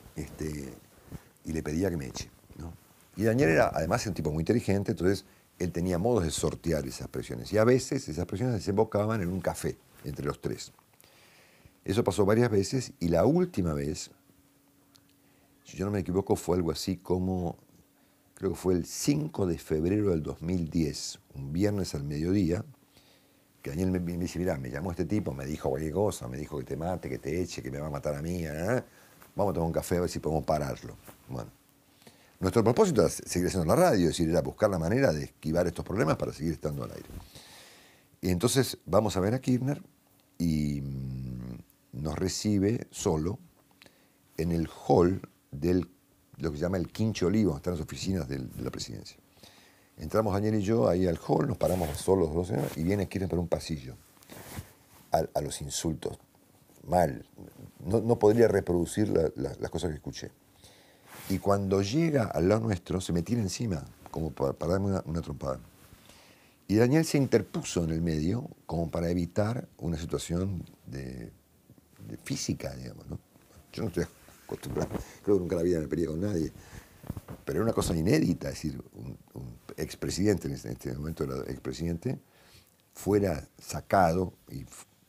y le pedía que me eche, ¿no? Y Daniel era además un tipo muy inteligente, entonces él tenía modos de sortear esas presiones. Y a veces esas presiones desembocaban en un café entre los tres. Eso pasó varias veces y la última vez, si yo no me equivoco, fue algo así como, creo que fue el 5 de febrero del 2010, un viernes al mediodía, que Daniel me dice, mirá, me llamó este tipo, me dijo cualquier cosa, me dijo que te mate, que te eche, que me va a matar a mí, vamos a tomar un café a ver si podemos pararlo. Bueno, nuestro propósito era seguir haciendo la radio, es decir, era buscar la manera de esquivar estos problemas para seguir estando al aire. Y entonces vamos a ver a Kirchner y nos recibe solo en el hall de lo que se llama el Quincho Olivo, están las oficinas de la presidencia. Entramos Daniel y yo ahí al hall, nos paramos solos los dos y viene Kirchner por un pasillo a los insultos. Mal. No podría reproducir las cosas que escuché. Y cuando llega al lado nuestro, se me tira encima, como para darme una trompada. Y Daniel se interpuso en el medio como para evitar una situación de física, digamos, ¿no? Yo no estoy acostumbrado, creo que nunca en la vida me peleé con nadie, pero era una cosa inédita, es decir, un expresidente, en este momento era expresidente, fuera sacado y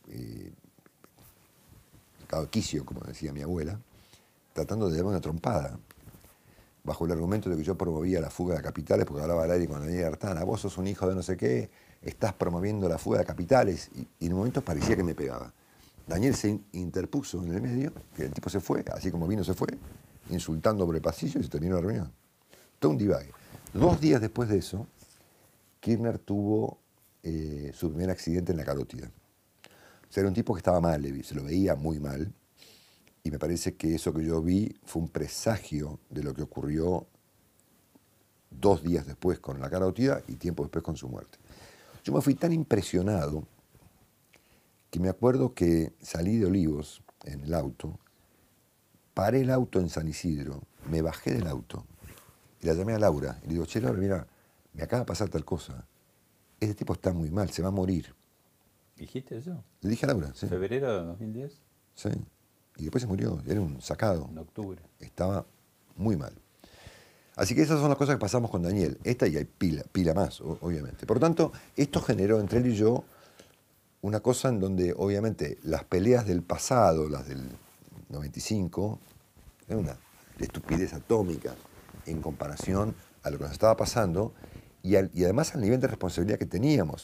sacado de quicio, como decía mi abuela, tratando de darme una trompada, bajo el argumento de que yo promovía la fuga de capitales, porque hablaba al aire con Daniel Artana, vos sos un hijo de no sé qué, estás promoviendo la fuga de capitales, y en un momento parecía que me pegaba. Daniel se interpuso en el medio, que el tipo se fue, así como vino se fue, insultando por el pasillo y se terminó la reunión. Todo un divague. 2 días después de eso, Kirchner tuvo su primer accidente en la carótida. O sea, era un tipo que estaba mal, se lo veía muy mal, y me parece que eso que yo vi fue un presagio de lo que ocurrió 2 días después con la carótida y tiempo después con su muerte. Yo me fui tan impresionado que me acuerdo que salí de Olivos en el auto, paré el auto en San Isidro, me bajé del auto y la llamé a Laura y le digo, che, Laura, mira, me acaba de pasar tal cosa. Ese tipo está muy mal, se va a morir. ¿Dijiste eso? Le dije a Laura, sí. ¿Febrero de 2010? Sí. Y después se murió, era un sacado. En octubre. Estaba muy mal. Así que esas son las cosas que pasamos con Daniel. Esta y hay pila más, obviamente. Por lo tanto, esto generó entre él y yo una cosa en donde, obviamente, las peleas del pasado, las del 95, era una estupidez atómica en comparación a lo que nos estaba pasando y además al nivel de responsabilidad que teníamos.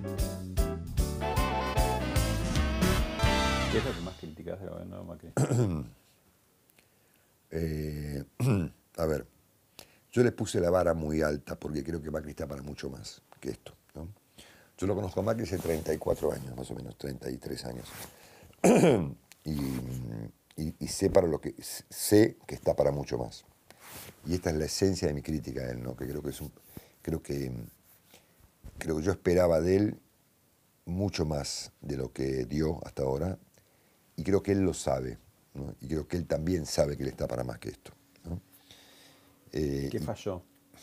¿Qué es lo que más criticás del gobierno de Macri? A ver, yo le puse la vara muy alta porque creo que Macri está para mucho más que esto, ¿no? Yo lo conozco a Macri hace 34 años, más o menos, 33 años. Y sé que está para mucho más. Y esta es la esencia de mi crítica a él, ¿no? Que creo que yo esperaba de él mucho más de lo que dio hasta ahora. Y creo que él lo sabe, ¿no? Y creo que él también sabe que él está para más que esto, ¿no? ¿Qué falló?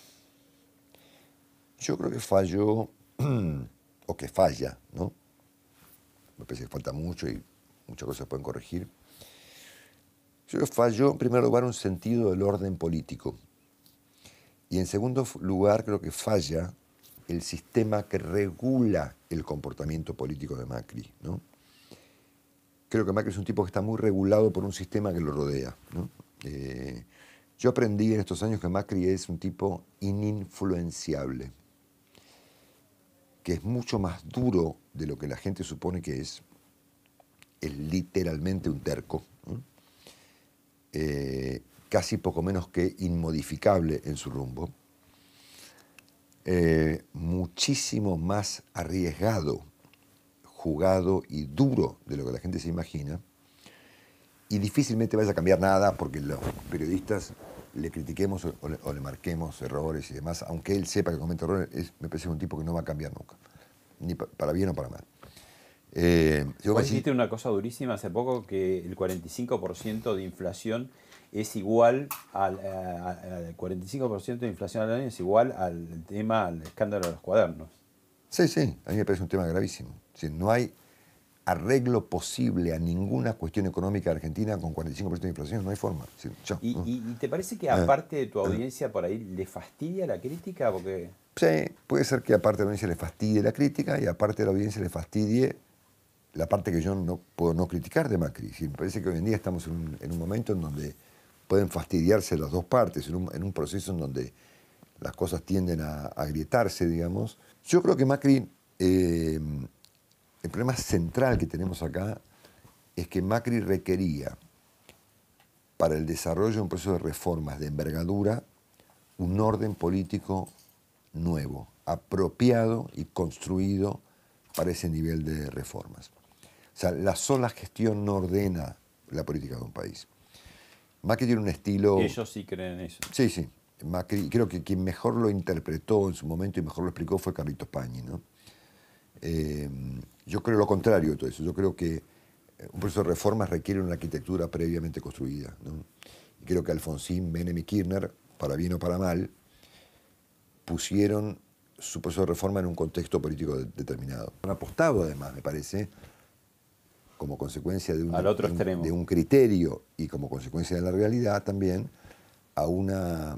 Yo creo que falló, o que falla, ¿no? Me parece que falta mucho y muchas cosas se pueden corregir. Yo creo que falló, en primer lugar, un sentido del orden político. Y en segundo lugar, creo que falla el sistema que regula el comportamiento político de Macri, ¿no? creo que Macri es un tipo que está muy regulado por un sistema que lo rodea, ¿no? Yo aprendí en estos años que Macri es un tipo ininfluenciable, que es mucho más duro de lo que la gente supone que es literalmente un terco, ¿no? Casi poco menos que inmodificable en su rumbo, muchísimo más arriesgado, jugado y duro de lo que la gente se imagina, y difícilmente vaya a cambiar nada porque los periodistas le critiquemos o le marquemos errores y demás, aunque él sepa que comete errores, me parece un tipo que no va a cambiar nunca, ni para bien o para mal. Vos dijiste una cosa durísima hace poco, que el 45% de inflación es igual al 45% de inflación al año es igual al escándalo de los cuadernos. Sí, a mí me parece un tema gravísimo. Es decir, no hay arreglo posible a ninguna cuestión económica de Argentina con 45% de inflación, no hay forma. Es decir, ¿Y te parece que aparte de tu audiencia por ahí le fastidia la crítica? Porque... Sí, puede ser que aparte de la audiencia le fastidie la crítica y aparte de la audiencia le fastidie la parte que yo no puedo no criticar de Macri. Sí, me parece que hoy en día estamos en un momento en donde pueden fastidiarse las dos partes, en un proceso en donde las cosas tienden a agrietarse, digamos. Yo creo que Macri, el problema central que tenemos acá es que Macri requería, para el desarrollo de un proceso de reformas de envergadura, un orden político nuevo, apropiado y construido para ese nivel de reformas. O sea, la sola gestión no ordena la política de un país. Macri tiene un estilo... Ellos sí creen eso. Sí. Macri, creo que quien mejor lo interpretó en su momento y mejor lo explicó fue Carlitos Pañi, ¿no? Yo creo lo contrario de todo eso. Yo creo que un proceso de reformas requiere una arquitectura previamente construida, ¿no? Y creo que Alfonsín, Menem y Kirchner, para bien o para mal, pusieron su proceso de reforma en un contexto político determinado. Han apostado, además, me parece, como consecuencia de un criterio y como consecuencia de la realidad también, a una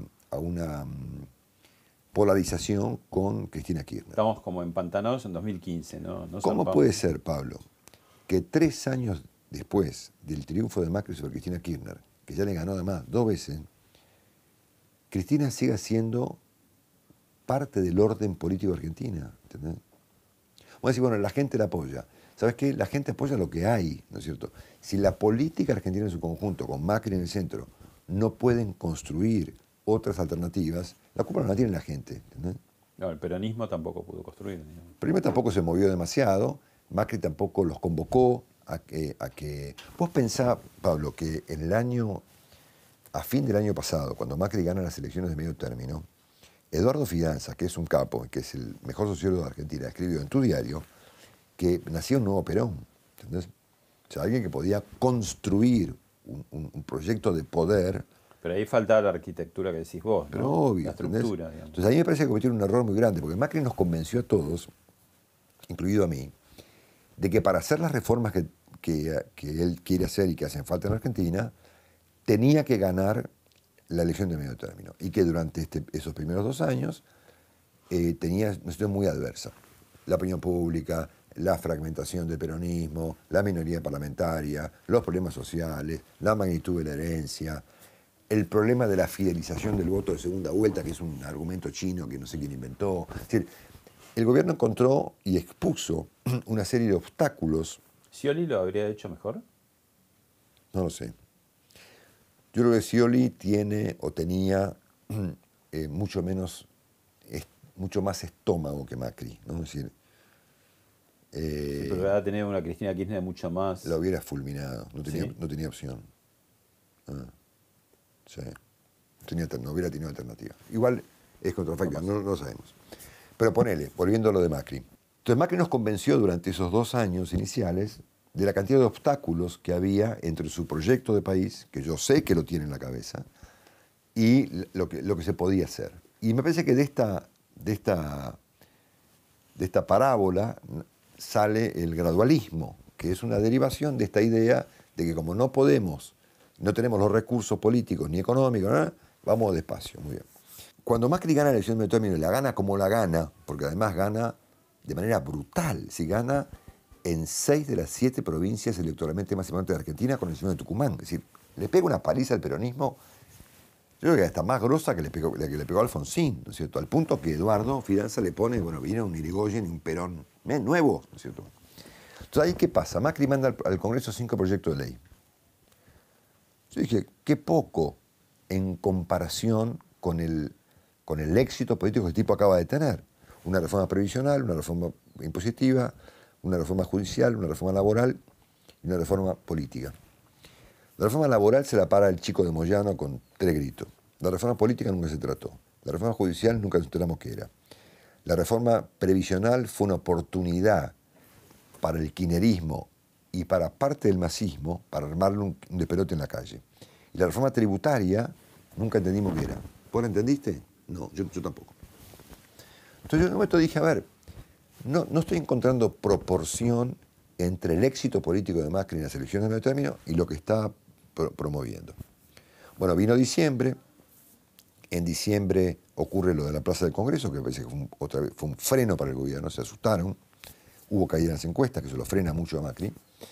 polarización con Cristina Kirchner. Estamos como empantanados en 2015, ¿no? ¿Cómo puede ser, Pablo, que 3 años después del triunfo de Macri sobre Cristina Kirchner, que ya le ganó además 2 veces, Cristina siga siendo parte del orden político de Argentina? ¿Entendés? Vamos a decir, bueno, la gente la apoya. ¿Sabes qué? La gente apoya lo que hay, ¿no es cierto? Si la política argentina en su conjunto, con Macri en el centro, no pueden construir otras alternativas, la culpa no la tiene la gente, ¿entendés? No, el peronismo tampoco pudo construir. Digamos. El peronismo tampoco se movió demasiado, Macri tampoco los convocó a que... Vos pensá, Pablo, que a fin del año pasado, cuando Macri gana las elecciones de medio término, Eduardo Fidanza, que es un capo, que es el mejor sociólogo de Argentina, escribió en Tu Diario que nacía un nuevo Perón, ¿entendés? O sea, alguien que podía construir un proyecto de poder. Pero ahí faltaba la arquitectura que decís vos, ¿no? Pero obvio, la estructura, digamos. Entonces a mí me parece que cometieron un error muy grande, porque Macri nos convenció a todos, incluido a mí, de que para hacer las reformas que él quiere hacer y que hacen falta en Argentina, tenía que ganar la elección de medio término. Y que durante esos primeros 2 años tenía una situación muy adversa. La opinión pública, la fragmentación del peronismo, la minoría parlamentaria, los problemas sociales, la magnitud de la herencia, el problema de la fidelización del voto de segunda vuelta, que es un argumento chino que no sé quién inventó. Es decir, el gobierno encontró y expuso una serie de obstáculos. ¿Scioli lo habría hecho mejor? No lo sé. Yo creo que Scioli tiene o tenía mucho más estómago que Macri, ¿no? Es decir, sí, pero va a tener una Cristina Kirchner mucho más... La hubiera fulminado, no tenía, ¿Sí? No tenía opción. Sí. No hubiera tenido alternativa. Igual es contrafactual, no lo sabemos. Pero ponele, volviendo a lo de Macri. Entonces Macri nos convenció durante esos 2 años iniciales de la cantidad de obstáculos que había entre su proyecto de país, que yo sé que lo tiene en la cabeza, y lo que se podía hacer. Y me parece que de esta parábola sale el gradualismo, que es una derivación de esta idea de que como no tenemos los recursos políticos ni económicos, ¿no? Vamos despacio, muy bien. Cuando Macri gana la elección de medio término, la gana como la gana, porque además gana de manera brutal, si gana en 6 de las 7 provincias electoralmente más importantes de Argentina, con el excepción de Tucumán. Es decir, le pega una paliza al peronismo, yo creo que hasta más grosa que la que le pegó a Alfonsín, ¿no es cierto? Al punto que Eduardo Fidanza le pone, bueno, viene un Irigoyen y un Perón nuevo, ¿no es cierto? Entonces, ¿ahí qué pasa? Macri manda al Congreso 5 proyectos de ley. Yo dije, qué poco en comparación con el éxito político que el tipo acaba de tener. Una reforma previsional, una reforma impositiva, una reforma judicial, una reforma laboral y una reforma política. La reforma laboral se la para el chico de Moyano con 3 gritos. La reforma política nunca se trató. La reforma judicial nunca nos enteramos qué era. La reforma previsional fue una oportunidad para el kirchnerismo y para parte del masismo para armarle un despelote en la calle. Y la reforma tributaria nunca entendimos qué era. ¿Vos la entendiste? No, yo tampoco. Entonces yo en un momento dije, a ver, no estoy encontrando proporción entre el éxito político de Macri en las elecciones de medio término y lo que está promoviendo. Bueno, vino diciembre. En diciembre ocurre lo de la Plaza del Congreso, que parece que fue un freno para el gobierno, se asustaron. Hubo caída en las encuestas, que eso lo frena mucho a Macri.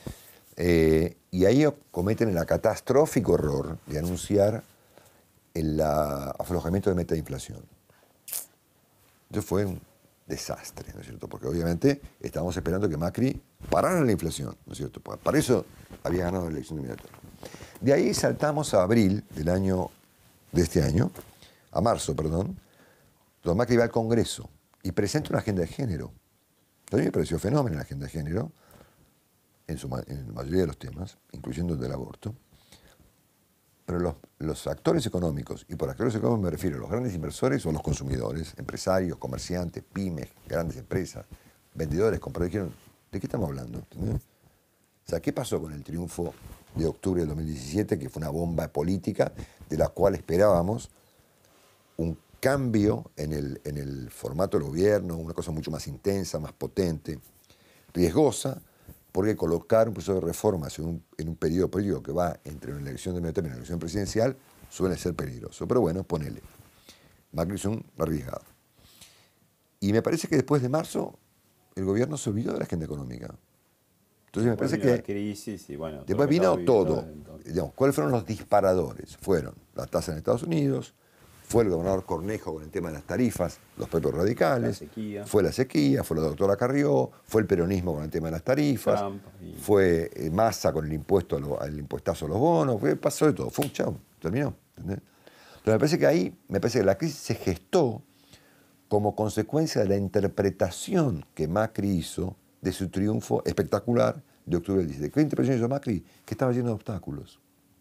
Y ahí cometen el catastrófico error de anunciar el aflojamiento de meta de inflación. Entonces fue un desastre, ¿no es cierto? Porque obviamente estábamos esperando que Macri parara la inflación, ¿no es cierto? Para eso había ganado la elección de medio término. De ahí saltamos a abril de este año, a marzo, perdón, donde Macri va al Congreso y presenta una agenda de género. A mí me pareció fenómeno la agenda de género, en la mayoría de los temas, incluyendo el del aborto. Pero los actores económicos, y por actores económicos me refiero a los grandes inversores o a los consumidores, empresarios, comerciantes, pymes, grandes empresas, vendedores, compradores, dijeron, ¿de qué estamos hablando? ¿Entendés? O sea, ¿qué pasó con el triunfo de octubre del 2017, que fue una bomba política de la cual esperábamos un cambio en el formato del gobierno, una cosa mucho más intensa, más potente, riesgosa, porque colocar un proceso de reformas en un periodo político que va entre una elección de medio término y una elección presidencial suele ser peligroso. Pero bueno, ponele. Macri es un arriesgado. Y me parece que después de marzo el gobierno se olvidó de la agenda económica. Entonces me parece que la crisis y bueno, después vino todo. Digamos, ¿cuáles fueron los disparadores? Fueron la tasa en Estados Unidos, fue el gobernador Cornejo con el tema de las tarifas, los propios radicales, fue la sequía, fue la doctora Carrió, fue el peronismo con el tema de las tarifas, fue Massa con el impuestazo a los bonos, pasó de todo, fue un chau, terminó. ¿Entendés? Entonces me parece que ahí, la crisis se gestó como consecuencia de la interpretación que Macri hizo de su triunfo espectacular de octubre del 17. ¿Qué interpretación hizo Macri? Que estaba lleno de obstáculos.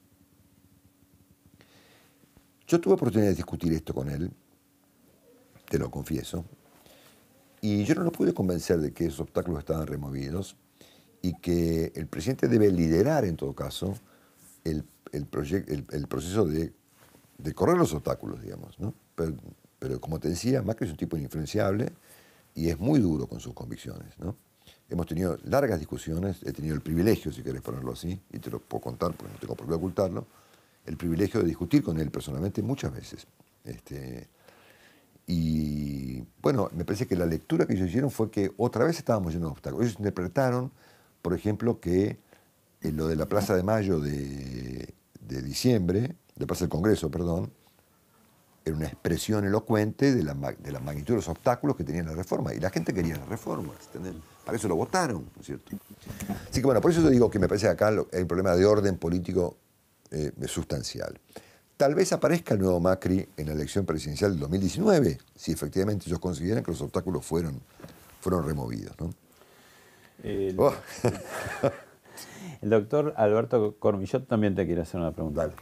Yo tuve oportunidad de discutir esto con él, te lo confieso, y yo no lo pude convencer de que esos obstáculos estaban removidos y que el presidente debe liderar, en todo caso, el proceso de correr los obstáculos, digamos, ¿no? Pero como te decía, Macri es un tipo influenciable y es muy duro con sus convicciones, ¿no? Hemos tenido largas discusiones, he tenido el privilegio, si querés ponerlo así, y te lo puedo contar porque no tengo por qué ocultarlo, el privilegio de discutir con él personalmente muchas veces. Y bueno, me parece que la lectura que ellos hicieron fue que otra vez estábamos llenos de obstáculos. Ellos interpretaron, por ejemplo, que lo de la Plaza de Mayo de diciembre, de Plaza del Congreso, perdón, era una expresión elocuente de la magnitud de los obstáculos que tenían la reforma. Y la gente quería las reformas, ¿entendés? Para eso lo votaron, ¿no es cierto? Así que bueno, por eso yo digo que me parece que acá hay un problema de orden político sustancial. Tal vez aparezca el nuevo Macri en la elección presidencial del 2019, si efectivamente ellos consideran que los obstáculos fueron removidos, ¿no? El doctor Alberto Cormillot también te quiere hacer una pregunta. Dale.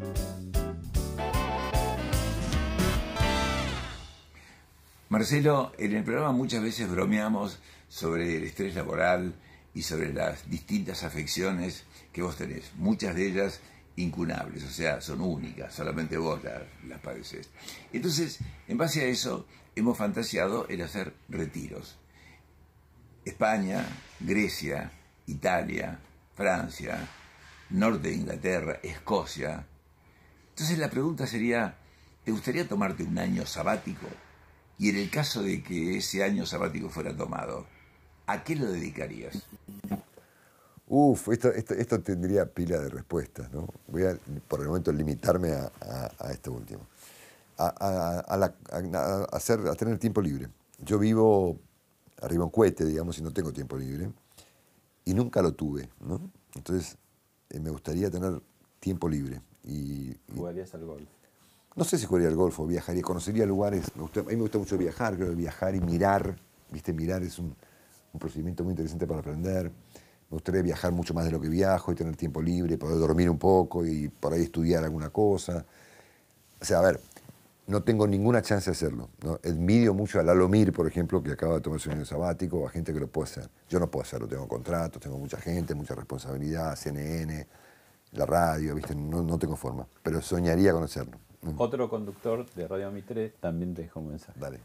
Marcelo, en el programa muchas veces bromeamos sobre el estrés laboral y sobre las distintas afecciones que vos tenés, muchas de ellas incunables, o sea, son únicas, solamente vos las padeces. Entonces, en base a eso, hemos fantaseado en hacer retiros. España, Grecia, Italia, Francia, norte de Inglaterra, Escocia. Entonces la pregunta sería, ¿te gustaría tomarte un año sabático? Y en el caso de que ese año sabático fuera tomado, ¿a qué lo dedicarías? Uf, esto tendría pila de respuestas, ¿no? Voy a, por el momento, limitarme a esto último. A tener tiempo libre. Yo vivo arriba en cohete, digamos, y no tengo tiempo libre. Y nunca lo tuve, ¿no? Entonces, me gustaría tener tiempo libre. ¿Jugarías al golf? No sé si jugaría al golf o viajaría, conocería lugares. A mí me gusta mucho viajar, creo que viajar y mirar. ¿Viste? Mirar es un procedimiento muy interesante para aprender. Me gustaría viajar mucho más de lo que viajo y tener tiempo libre, poder dormir un poco y por ahí estudiar alguna cosa. O sea, a ver, no tengo ninguna chance de hacerlo, ¿no? Envidio mucho a Lalo Mir, por ejemplo, que acaba de tomarse un año sabático, o a gente que lo puede hacer. Yo no puedo hacerlo, tengo contratos, tengo mucha gente, mucha responsabilidad, CNN, la radio, ¿viste? No tengo forma, pero soñaría con hacerlo. Otro conductor de Radio Mitre también te dejó un mensaje. Dale.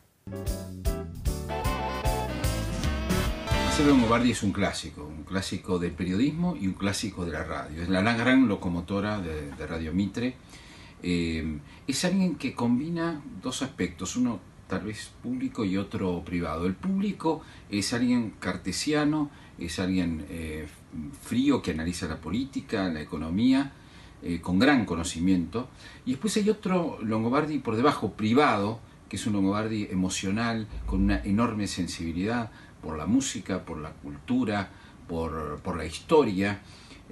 Marcelo Longobardi es un clásico del periodismo y un clásico de la radio. Es la gran locomotora de Radio Mitre. Es alguien que combina dos aspectos, uno tal vez público y otro privado. El público es alguien cartesiano, es alguien frío que analiza la política, la economía, con gran conocimiento. Y después hay otro Longobardi por debajo, privado, que es un Longobardi emocional, con una enorme sensibilidad por la música, por la cultura, por la historia.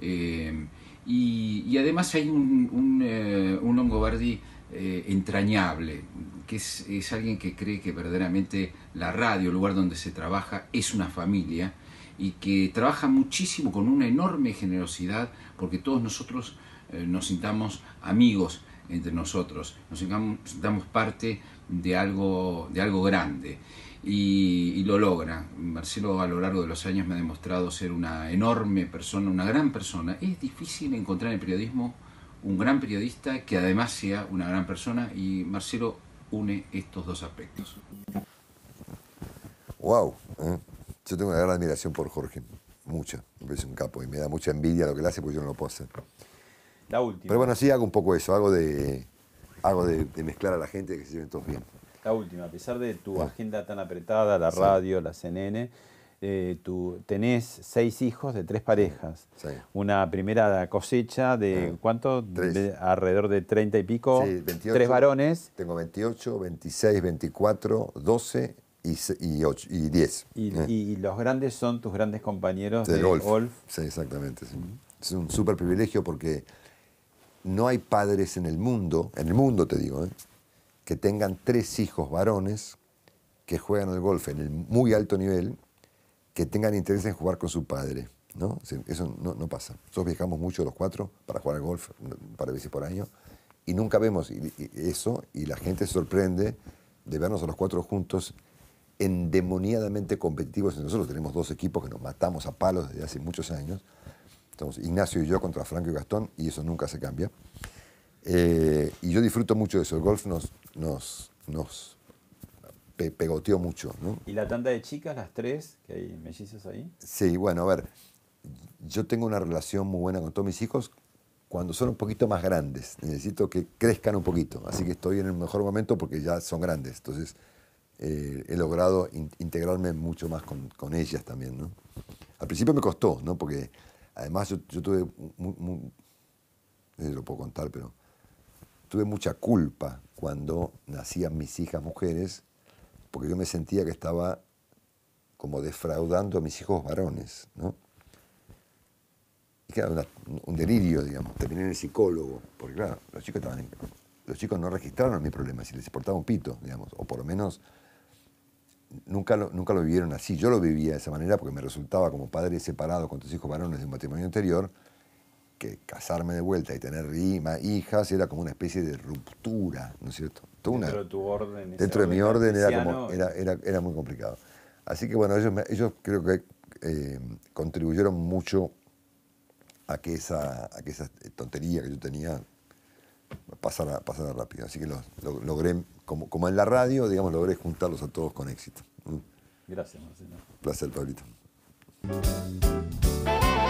Y además hay un Longobardi entrañable, que es alguien que cree que verdaderamente la radio, el lugar donde se trabaja, es una familia y que trabaja muchísimo con una enorme generosidad porque todos nosotros nos sintamos amigos entre nosotros, nos sintamos parte de algo grande. Y lo logra. Marcelo a lo largo de los años me ha demostrado ser una enorme persona, una gran persona. Es difícil encontrar en el periodismo un gran periodista que además sea una gran persona y Marcelo une estos dos aspectos. Wow, yo tengo una gran admiración por Jorge, mucha, me parece un capo y me da mucha envidia lo que él hace porque yo no lo puedo hacer. La última. Pero bueno, sí hago un poco eso, hago de mezclar a la gente que se lleven todos bien. La última, a pesar de tu agenda tan apretada, la radio, la CNN, tú tenés 6 hijos de 3 parejas. Sí. Una primera cosecha de, ¿cuánto? Alrededor de 30 y pico. Sí, 28, 3 varones. Tengo 28, 26, 24, 12 y 10. Y los grandes son tus grandes compañeros de golf. Sí, exactamente. Sí. Es un súper privilegio porque no hay padres en el mundo te digo, que tengan 3 hijos varones que juegan al golf en el muy alto nivel, que tengan interés en jugar con su padre, ¿no? Eso no pasa. Nosotros viajamos mucho los 4 para jugar al golf un par de veces por año y nunca vemos eso y la gente se sorprende de vernos a los 4 juntos endemoniadamente competitivos. Nosotros tenemos 2 equipos que nos matamos a palos desde hace muchos años. Estamos Ignacio y yo contra Franco y Gastón y eso nunca se cambia. Y yo disfruto mucho de eso. El golf nos pegoteó mucho, ¿no? ¿Y la tanda de chicas, las 3, que hay mellizos ahí? Sí, bueno, a ver, yo tengo una relación muy buena con todos mis hijos cuando son un poquito más grandes. Necesito que crezcan un poquito, así que estoy en el mejor momento porque ya son grandes. Entonces he logrado integrarme mucho más con ellas también, ¿no? Al principio me costó, ¿no? Porque además yo tuve, no sé si lo puedo contar, pero tuve mucha culpa cuando nacían mis hijas mujeres, porque yo me sentía que estaba como defraudando a mis hijos varones, ¿no? Y que era un delirio, digamos. Terminé en el psicólogo, porque claro, los chicos no registraron mis problemas y les importaba un pito, digamos, o por lo menos nunca lo vivieron así. Yo lo vivía de esa manera porque me resultaba como padre separado con 3 hijos varones de un matrimonio anterior, que casarme de vuelta y tener hijas era como una especie de ruptura, ¿no es cierto? Dentro de tu orden. Dentro de mi orden era muy complicado. Así que bueno, ellos creo que contribuyeron mucho a que esa tontería que yo tenía pasara rápido. Así que logré, como en la radio, digamos, logré juntarlos a todos con éxito. Gracias, Marcelo. Placer, Pablito.